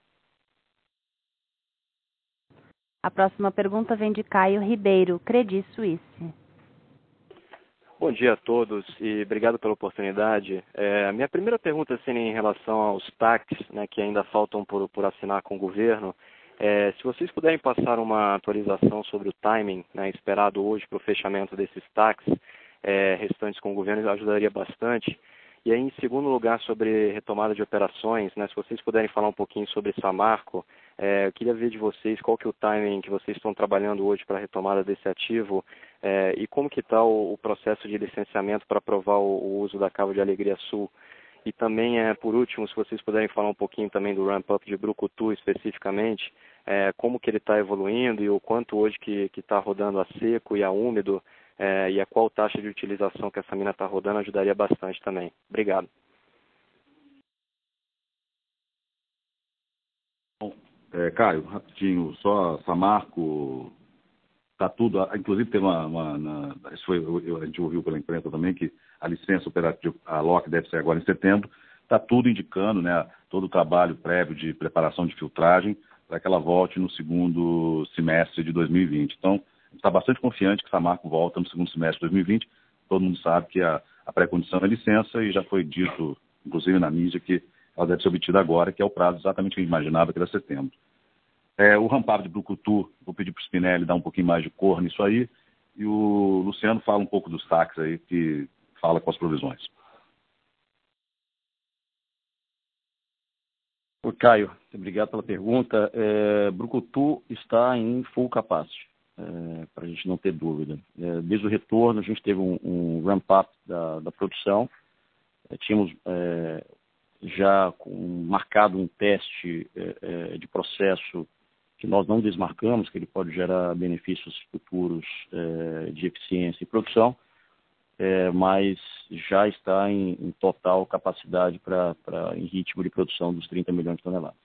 A próxima pergunta vem de Caio Ribeiro, Credit Suisse. Bom dia a todos e obrigado pela oportunidade. A minha primeira pergunta assim, em relação aos TACs, né, que ainda faltam por assinar com o governo, se vocês puderem passar uma atualização sobre o timing, né, esperado hoje para o fechamento desses TACs restantes com o governo, ajudaria bastante. E aí, em segundo lugar, sobre retomada de operações, né, se vocês puderem falar um pouquinho sobre Samarco, eu queria ver de vocês qual que é o timing que vocês estão trabalhando hoje para a retomada desse ativo e como que está o processo de licenciamento para aprovar o uso da Cabo de Alegria Sul. E também, por último, se vocês puderem falar um pouquinho também do ramp-up de Brucutu especificamente, como que ele está evoluindo e o quanto hoje que está rodando a seco e a úmido, e a qual taxa de utilização que essa mina está rodando ajudaria bastante também. Obrigado. Bom, Caio, rapidinho, só Samarco, está tudo, inclusive teve isso a gente ouviu pela imprensa também, que a licença operativa, a LOC deve ser agora em setembro, está tudo indicando, né, todo o trabalho prévio de preparação de filtragem para que ela volte no segundo semestre de 2020. Então, está bastante confiante que Samarco volta no segundo semestre de 2020. Todo mundo sabe que a pré-condição é licença e já foi dito, inclusive na mídia, que ela deve ser obtida agora, que é o prazo exatamente que a gente imaginava, que era setembro. O Ramparo de Brucutu, vou pedir para o Spinelli dar um pouquinho mais de cor nisso aí, e o Luciano fala um pouco dos taxas aí, que fala com as provisões. Caio, obrigado pela pergunta. Brucutu está em full capacity, para a gente não ter dúvida. Desde o retorno, a gente teve um ramp-up da produção. Tínhamos já marcado um teste de processo que nós não desmarcamos, que ele pode gerar benefícios futuros de eficiência e produção, mas já está em total capacidade em ritmo de produção dos 30 milhões de toneladas.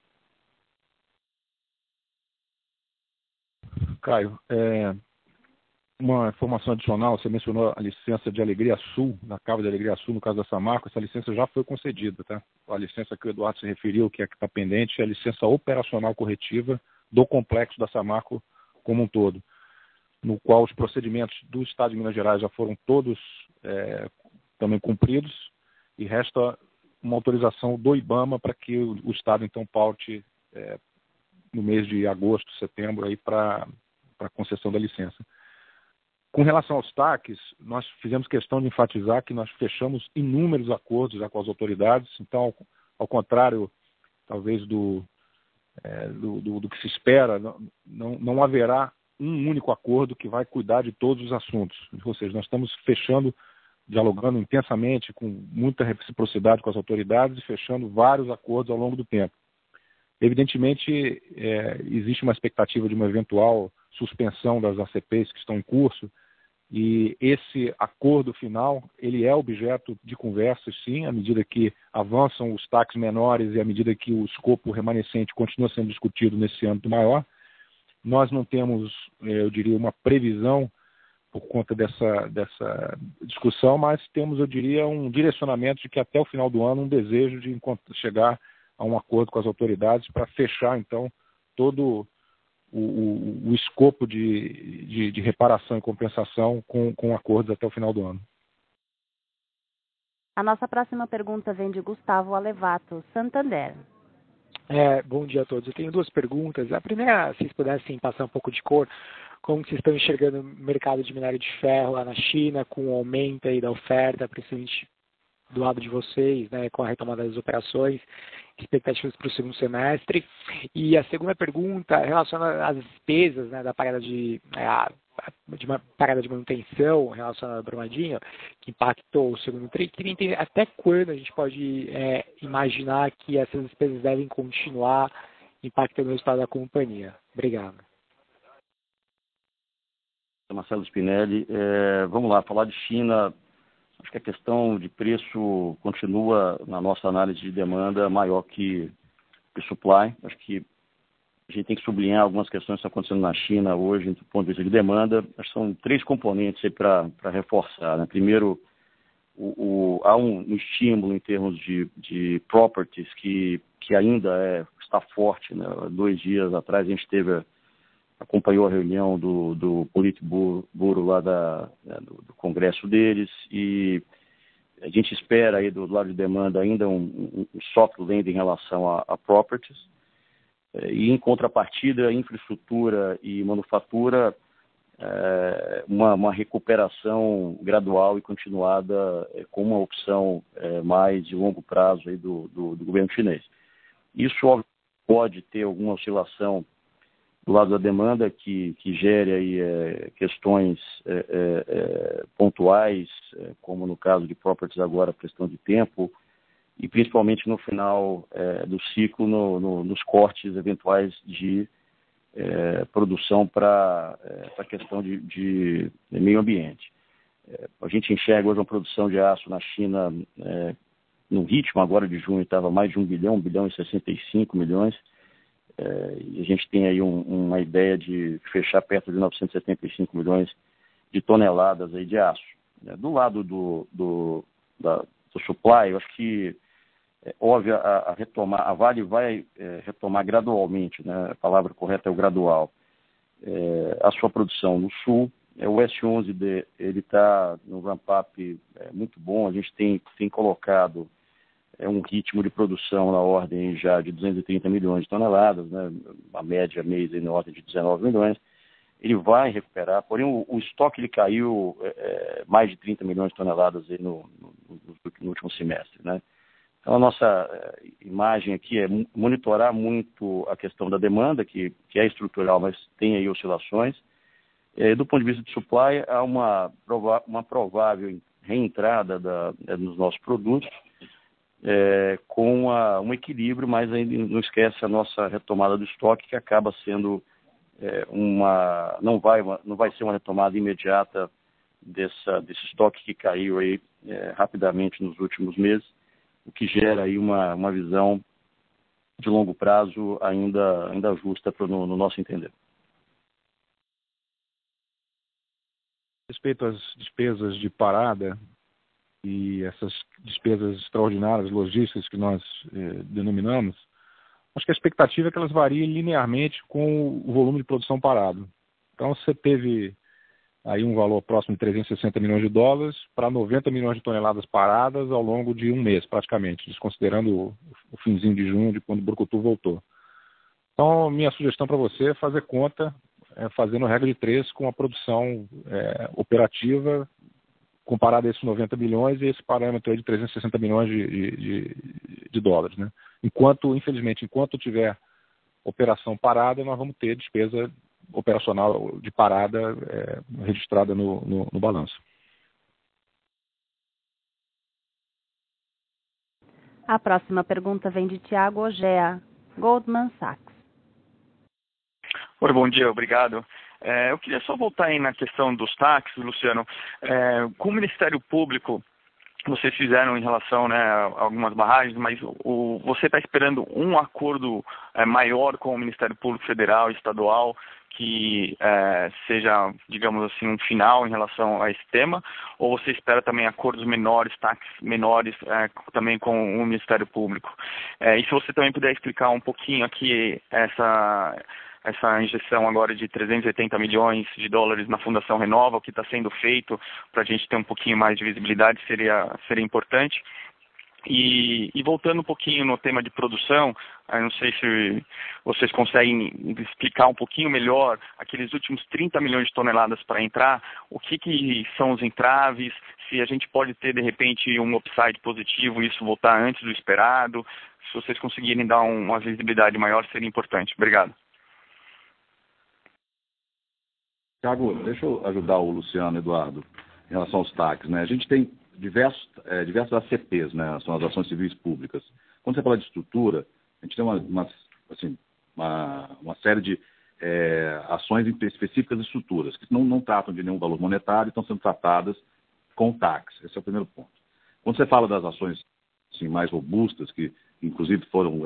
Caio, uma informação adicional, você mencionou a licença de Alegria Sul, na Cava de Alegria Sul, no caso da Samarco, essa licença já foi concedida, tá? A licença que o Eduardo se referiu, que está pendente, é a licença operacional corretiva do complexo da Samarco como um todo, no qual os procedimentos do Estado de Minas Gerais já foram todos também cumpridos, e resta uma autorização do IBAMA para que o Estado, então, paute no mês de agosto, setembro, aí para a concessão da licença. Com relação aos TACs, nós fizemos questão de enfatizar que nós fechamos inúmeros acordos já com as autoridades, então, ao contrário, talvez, do que se espera, não haverá um único acordo que vai cuidar de todos os assuntos. Ou seja, nós estamos dialogando intensamente, com muita reciprocidade com as autoridades e fechando vários acordos ao longo do tempo. Evidentemente, existe uma expectativa de uma eventual suspensão das ACPs que estão em curso, e esse acordo final, ele é objeto de conversas, sim, à medida que avançam os TACs menores e à medida que o escopo remanescente continua sendo discutido nesse âmbito maior. Nós não temos, eu diria, uma previsão por conta dessa discussão, mas temos, eu diria, um direcionamento de que até o final do ano, um desejo de chegar a um acordo com as autoridades para fechar, então, todo o escopo de reparação e compensação com acordos até o final do ano. A nossa próxima pergunta vem de Gustavo Alevato, Santander. Bom dia a todos. Eu tenho duas perguntas. A primeira, se vocês pudessem passar um pouco de cor, como vocês estão enxergando o mercado de minério de ferro lá na China, com o aumento aí da oferta, principalmente do lado de vocês, né, com a retomada das operações, expectativas para o segundo semestre. E a segunda pergunta relaciona às despesas, né, da parada de uma parada de manutenção relacionada ao Brumadinho, que impactou o segundo tri. Queria entender até quando a gente pode imaginar que essas despesas devem continuar impactando o resultado da companhia. Obrigado. Marcelo Spinelli. Vamos lá, falar de China. Acho que a questão de preço continua, na nossa análise de demanda, maior que supply. Acho que a gente tem que sublinhar algumas questões que estão acontecendo na China hoje, do ponto de vista de demanda. Acho que são três componentes aí para reforçar, né? Primeiro, há um estímulo em termos de properties que ainda está forte, né? 2 dias atrás a gente acompanhou a reunião do Politburo lá do congresso deles, e a gente espera aí do lado de demanda ainda um soft landing em relação a properties, e em contrapartida, infraestrutura e manufatura, uma recuperação gradual e continuada com uma opção mais de longo prazo aí do governo chinês. Isso pode ter alguma oscilação do lado da demanda que gere aí questões pontuais, como no caso de properties agora, questão de tempo, e principalmente no final do ciclo, nos cortes eventuais de produção para a questão de meio ambiente. A gente enxerga hoje uma produção de aço na China, no ritmo agora de junho estava mais de 1 bilhão e 65 milhões, e a gente tem aí uma ideia de fechar perto de 975 milhões de toneladas aí de aço. Do lado do supply, eu acho que óbvio a retomar, a Vale vai retomar gradualmente, né? A palavra correta é o gradual, a sua produção no sul. O S11 ele está no ramp-up muito bom, a gente tem colocado um ritmo de produção na ordem já de 230 milhões de toneladas, né? A média mês aí na ordem de 19 milhões. Ele vai recuperar, porém o estoque ele caiu mais de 30 milhões de toneladas aí no último semestre, né? Então a nossa imagem aqui é monitorar muito a questão da demanda, que é estrutural, mas tem aí oscilações. Do ponto de vista de supply, há uma provável reentrada nos nossos produtos, com um equilíbrio, mas ainda não esquece a nossa retomada do estoque, que acaba sendo não vai ser uma retomada imediata desse estoque que caiu aí rapidamente nos últimos meses, o que gera aí uma visão de longo prazo ainda justa no nosso entender. Respeito às despesas de parada e essas despesas extraordinárias logísticas que nós denominamos, acho que a expectativa é que elas variem linearmente com o volume de produção parado. Então, você teve aí um valor próximo de 360 milhões de dólares para 90 milhões de toneladas paradas ao longo de um mês, praticamente, desconsiderando o finzinho de junho, de quando o Brucutu voltou. Então, minha sugestão para você é fazer conta, fazendo regra de 3 com a produção operativa comparado a esses 90 milhões e esse parâmetro aí de 360 milhões de dólares, né? Infelizmente, enquanto tiver operação parada, nós vamos ter despesa operacional de parada registrada no balanço. A próxima pergunta vem de Thiago Ogea, Goldman Sachs. Oi, bom dia, obrigado. Eu queria só voltar aí na questão dos táxis, Luciano. Com o Ministério Público, vocês fizeram em relação, né, a algumas barragens, mas você está esperando um acordo maior com o Ministério Público Federal e Estadual que seja, digamos assim, um final em relação a esse tema? Ou você espera também acordos menores, táxis menores também com o Ministério Público? E se você também puder explicar um pouquinho aqui essa injeção agora de 380 milhões de dólares na Fundação Renova, o que está sendo feito para a gente ter um pouquinho mais de visibilidade seria importante. E voltando um pouquinho no tema de produção, eu não sei se vocês conseguem explicar um pouquinho melhor aqueles últimos 30 milhões de toneladas para entrar, o que são os entraves, se a gente pode ter de repente um upside positivo e isso voltar antes do esperado. Se vocês conseguirem dar uma visibilidade maior, seria importante. Obrigado. Thiago, deixa eu ajudar o Luciano, Eduardo, em relação aos TACs, né? A gente tem diversos ACPs, né? São as ações civis públicas. Quando você fala de estrutura, a gente tem uma série de ações específicas de estruturas, que não tratam de nenhum valor monetário e estão sendo tratadas com TACs. Esse é o primeiro ponto. Quando você fala das ações assim, mais robustas, que inclusive foram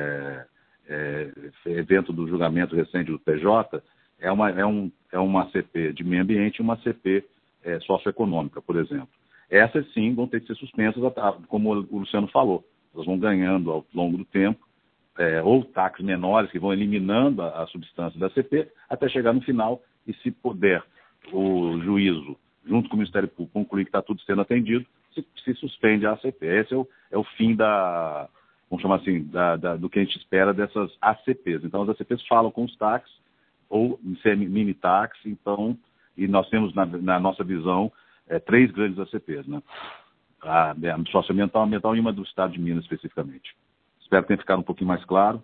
evento do julgamento recente do PJ, é uma ACP de meio ambiente e uma ACP socioeconômica, por exemplo. Essas sim vão ter que ser suspensas, como o Luciano falou. Elas vão ganhando ao longo do tempo, ou taxas menores que vão eliminando a substância da ACP, até chegar no final e, se puder, o juízo, junto com o Ministério Público, concluir que está tudo sendo atendido, se suspende a ACP. Esse é o fim vamos chamar assim, do que a gente espera dessas ACPs. Então, as ACPs falam com os taxas, ou mini-tax, então, e nós temos na nossa visão 3 grandes ACPs, né? A socioambiental, e uma do Estado de Minas especificamente. Espero que tenha ficado um pouquinho mais claro.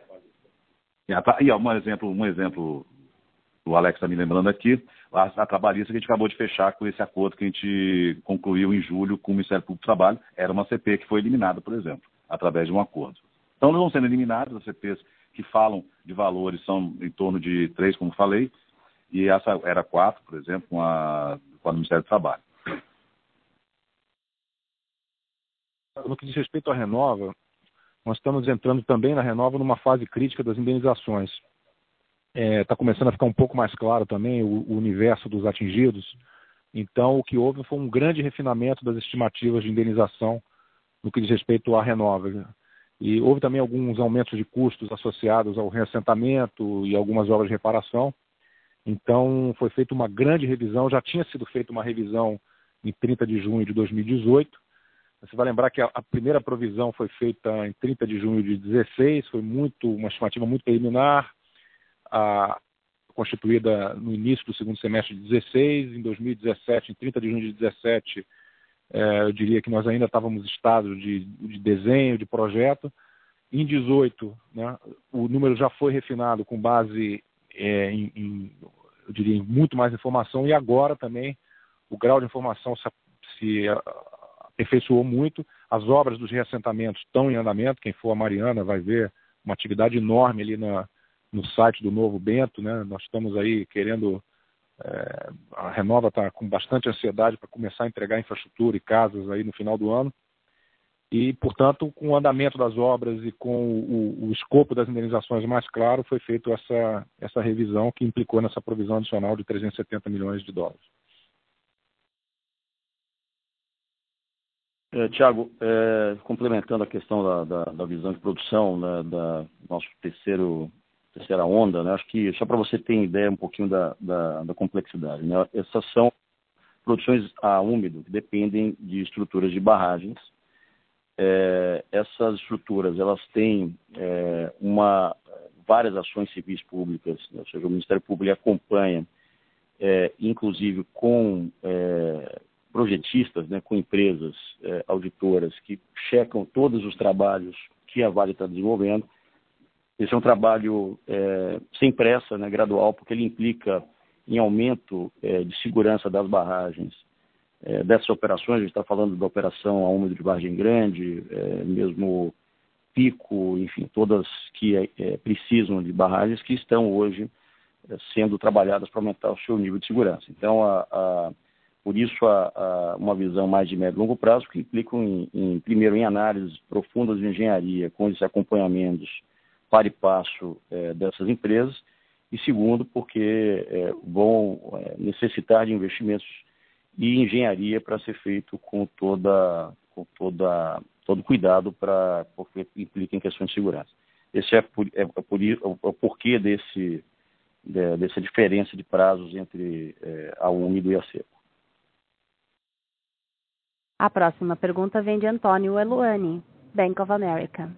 E um exemplo, o Alex está me lembrando aqui, a trabalhista que a gente acabou de fechar com esse acordo que a gente concluiu em julho com o Ministério Público do Trabalho, era uma ACP que foi eliminada, por exemplo, através de um acordo. Então, elas vão sendo eliminadas, as ACPs que falam de valores são em torno de 3, como falei, e essa era 4, por exemplo, com o Ministério do Trabalho. No que diz respeito à Renova, nós estamos entrando também na Renova numa fase crítica das indenizações. Está começando a ficar um pouco mais claro também o universo dos atingidos. Então, o que houve foi um grande refinamento das estimativas de indenização no que diz respeito à Renova. E houve também alguns aumentos de custos associados ao reassentamento e algumas obras de reparação. Então, foi feita uma grande revisão, já tinha sido feita uma revisão em 30 de junho de 2018. Você vai lembrar que a primeira provisão foi feita em 30 de junho de 2016, foi uma estimativa muito preliminar, constituída no início do segundo semestre de 2016. Em 2017, em 30 de junho de 2017, eu diria que nós ainda estávamos em estado de desenho, de projeto. Em 2018, né, o número já foi refinado com base eu diria, em muito mais informação, e agora também o grau de informação se aperfeiçoou muito. As obras dos reassentamentos estão em andamento. Quem for a Mariana vai ver uma atividade enorme ali no site do Novo Bento, né? Nós estamos aí querendo, a Renova está com bastante ansiedade para começar a entregar infraestrutura e casas aí no final do ano. E, portanto, com o andamento das obras e com o escopo das indenizações mais claro, foi feita essa revisão que implicou nessa provisão adicional de 370 milhões de dólares. Tiago, complementando a questão da visão de produção, né, da nossa terceira onda, né, acho que só para você ter ideia um pouquinho da complexidade, né, essas são produções a úmido que dependem de estruturas de barragens. Essas estruturas elas têm várias ações civis públicas, né, ou seja, o Ministério Público acompanha, inclusive com projetistas, né, com empresas auditoras que checam todos os trabalhos que a Vale está desenvolvendo. Esse é um trabalho sem pressa, né, gradual, porque ele implica em aumento de segurança das barragens. Dessas operações, a gente está falando da operação a úmido de Vargem Grande, mesmo Pico, enfim, todas que precisam de barragens que estão hoje sendo trabalhadas para aumentar o seu nível de segurança. Então, por isso, uma visão mais de médio e longo prazo, que implicam, primeiro, em análises profundas de engenharia, com esses acompanhamentos para e passo dessas empresas, e segundo, porque vão necessitar de investimentos e engenharia para ser feito com todo cuidado, porque implica em questões de segurança. Esse o porquê dessa diferença de prazos entre a úmido e a seco. A próxima pergunta vem de Antônio Eluani, Bank of America.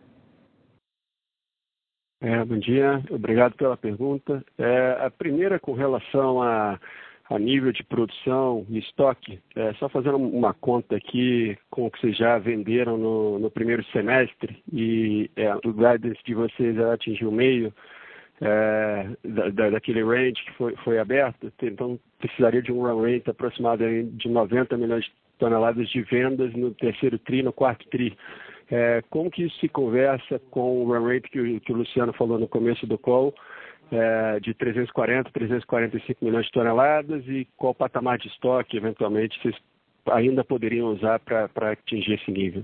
Bom dia, obrigado pela pergunta. A primeira com relação a nível de produção e estoque, só fazendo uma conta aqui com o que vocês já venderam no primeiro semestre, e o guidance de vocês atingiu o meio daquele range que foi aberto, então precisaria de um run rate aproximado de 90 milhões de toneladas de vendas no terceiro tri, no quarto tri. Como que isso se conversa com o run rate que o Luciano falou no começo do call, de 345 milhões de toneladas, e qual patamar de estoque, eventualmente, vocês ainda poderiam usar para atingir esse nível?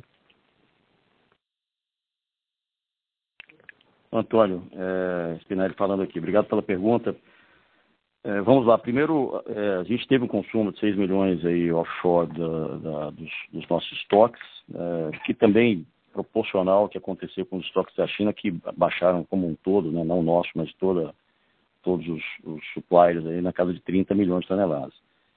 Antônio, Spinelli falando aqui. Obrigado pela pergunta. Vamos lá. Primeiro, a gente teve um consumo de 6 milhões aí offshore dos nossos estoques, que também proporcional ao que aconteceu com os estoques da China, que baixaram como um todo, né, não o nosso, mas todos os suppliers aí na casa de 30 milhões de toneladas.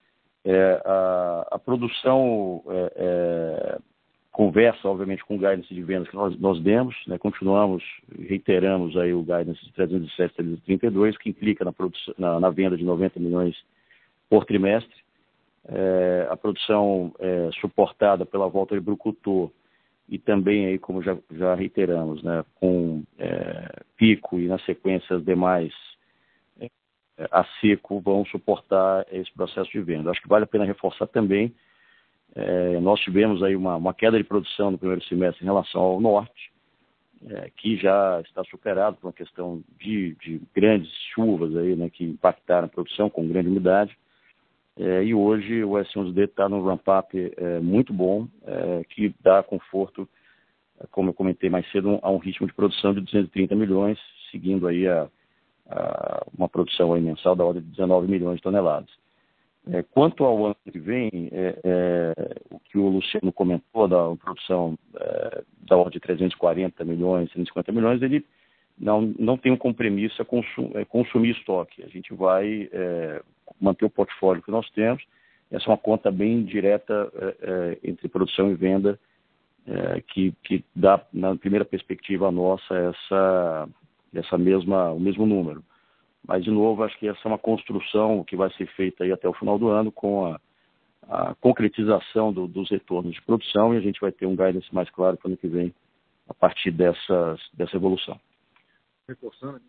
A produção conversa, obviamente, com o guidance de vendas que nós demos, né, reiteramos aí o guidance de 307, 332, que implica na venda de 90 milhões por trimestre. A produção suportada pela volta de Brucutu, e também, aí, como já reiteramos, né, com Pico e, na sequência, as demais a seco vão suportar esse processo de venda. Acho que vale a pena reforçar também, nós tivemos aí uma queda de produção no primeiro semestre em relação ao norte, que já está superado por uma questão de grandes chuvas aí, né, que impactaram a produção com grande umidade. E hoje o S11D está num ramp-up muito bom, que dá conforto como eu comentei mais cedo, a um ritmo de produção de 230 milhões, seguindo aí uma produção aí mensal da ordem de 19 milhões de toneladas. Quanto ao ano que vem, o que o Luciano comentou da produção da ordem de 340 milhões, 350 milhões, ele não tem um compromisso a consumir estoque. A gente vai manter o portfólio que nós temos. Essa é uma conta bem direta entre produção e venda, que dá, na primeira perspectiva nossa, o mesmo número. Mas, de novo, acho que essa é uma construção que vai ser feita aí até o final do ano com a concretização dos retornos de produção, e a gente vai ter um guidance mais claro para o ano que vem a partir dessa evolução. Reforçando,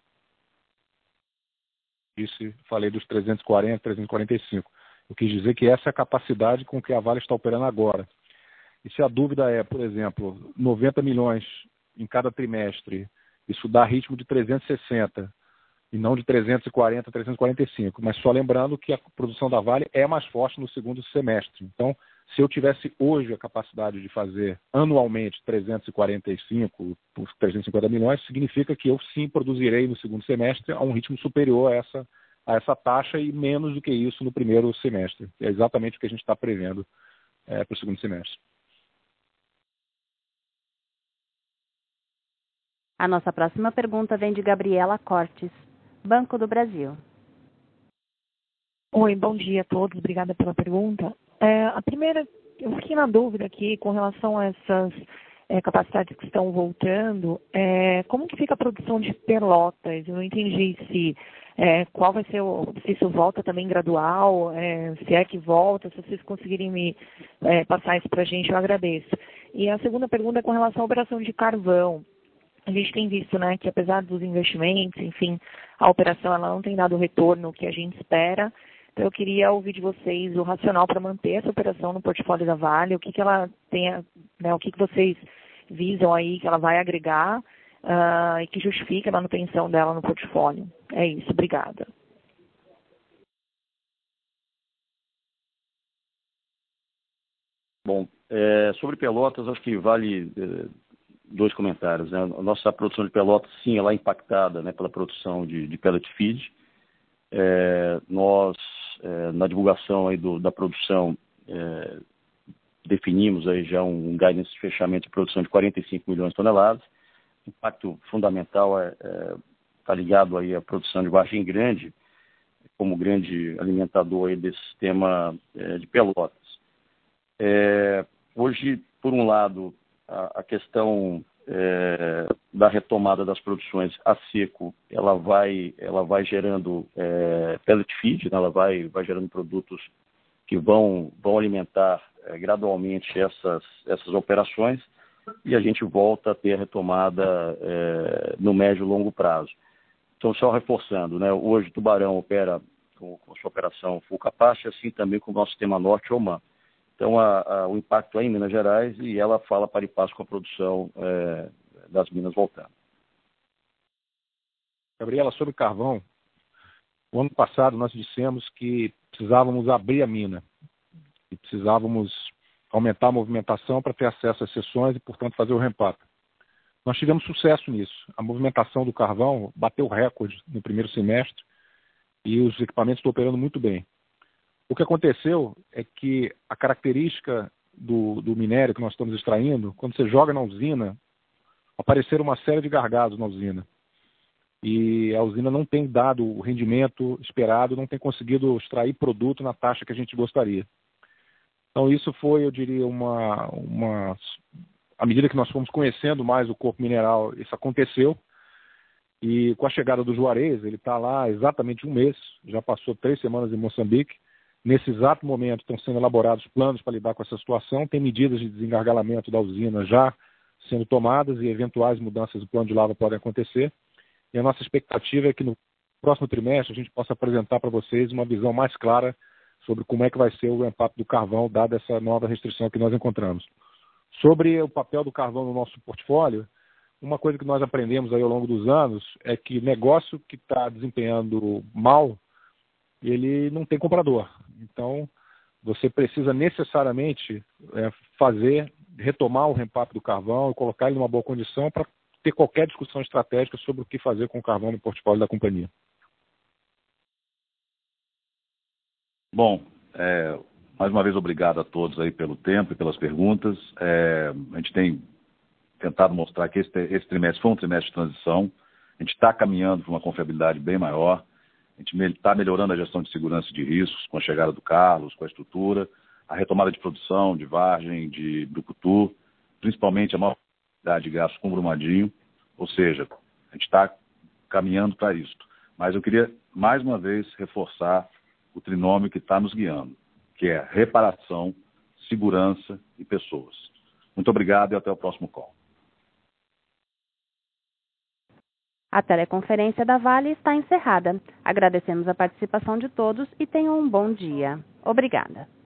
falei dos 340, 345. Eu quis dizer que essa é a capacidade com que a Vale está operando agora. E se a dúvida é, por exemplo, 90 milhões em cada trimestre, isso dá ritmo de 360 e não de 340, 345. Mas só lembrando que a produção da Vale é mais forte no segundo semestre. Então, se eu tivesse hoje a capacidade de fazer anualmente 345, 350 milhões, significa que eu sim produzirei no segundo semestre a um ritmo superior a essa taxa e menos do que isso no primeiro semestre. É exatamente o que a gente está prevendo para o segundo semestre. A nossa próxima pergunta vem de Gabriela Cortes, Banco do Brasil. Oi, bom dia a todos. Obrigada pela pergunta. A primeira, eu fiquei na dúvida aqui com relação a essas capacidades que estão voltando. Como que fica a produção de Pelotas? Eu não entendi qual vai ser se isso volta também gradual, se é que volta. Se vocês conseguirem me passar isso para a gente, eu agradeço. E a segunda pergunta é com relação à operação de carvão. A gente tem visto, né, que apesar dos investimentos, enfim, a operação ela não tem dado o retorno que a gente espera. Então, eu queria ouvir de vocês o racional para manter essa operação no portfólio da Vale, o que ela tem, né, o que vocês visam aí que ela vai agregar e que justifica a manutenção dela no portfólio. É isso, obrigada. Bom, sobre Pelotas, acho que vale dois comentários, né? A nossa produção de Pelotas, sim, ela é impactada, né, pela produção de pellet feed. Nós, na divulgação aí da produção, definimos aí já um guidance de fechamento de produção de 45 milhões de toneladas. O impacto fundamental está ligado aí à produção de Vargem Grande, como grande alimentador aí desse sistema de Pelotas. Hoje, por um lado, a questão da retomada das produções a seco, ela vai gerando pellet feed, né? Ela vai gerando produtos que vão alimentar gradualmente essas operações, e a gente volta a ter a retomada no médio e longo prazo. Então, só reforçando, né? Hoje o Tubarão opera com sua operação full capacity, assim também com o nosso sistema Norte Oman. Então, o impacto é em Minas Gerais, e ela fala para e passo com a produção das minas voltando. Gabriela, sobre o carvão, o ano passado nós dissemos que precisávamos abrir a mina e precisávamos aumentar a movimentação para ter acesso às seções e, portanto, fazer o ramp-up. Nós tivemos sucesso nisso. A movimentação do carvão bateu recorde no primeiro semestre e os equipamentos estão operando muito bem. O que aconteceu é que a característica do minério que nós estamos extraindo, quando você joga na usina, apareceram uma série de gargalos na usina. E a usina não tem dado o rendimento esperado, não tem conseguido extrair produto na taxa que a gente gostaria. Então isso foi, eu diria, à medida que nós fomos conhecendo mais o corpo mineral, isso aconteceu. E com a chegada do Juarez, ele está lá exatamente um mês, já passou 3 semanas em Moçambique. Nesse exato momento estão sendo elaborados planos para lidar com essa situação, tem medidas de desengargalamento da usina já sendo tomadas e eventuais mudanças do plano de lava podem acontecer. E a nossa expectativa é que no próximo trimestre a gente possa apresentar para vocês uma visão mais clara sobre como é que vai ser o ramp-up do carvão, dada essa nova restrição que nós encontramos. Sobre o papel do carvão no nosso portfólio, uma coisa que nós aprendemos aí ao longo dos anos é que negócio que está desempenhando mal, ele não tem comprador. Então, você precisa necessariamente fazer retomar o ramp-up do carvão e colocar ele numa boa condição para ter qualquer discussão estratégica sobre o que fazer com o carvão no portfólio da companhia. Bom, mais uma vez obrigado a todos aí pelo tempo e pelas perguntas. A gente tem tentado mostrar que esse trimestre foi um trimestre de transição. A gente está caminhando para uma confiabilidade bem maior. A gente está melhorando a gestão de segurança e de riscos com a chegada do Carlos, com a estrutura, a retomada de produção, de Vargem, de Brucutu, principalmente a maior quantidade de gastos com Brumadinho. Ou seja, a gente está caminhando para isso. Mas eu queria, mais uma vez, reforçar o trinômio que está nos guiando, que é reparação, segurança e pessoas. Muito obrigado e até o próximo call. A teleconferência da Vale está encerrada. Agradecemos a participação de todos e tenham um bom dia. Obrigada.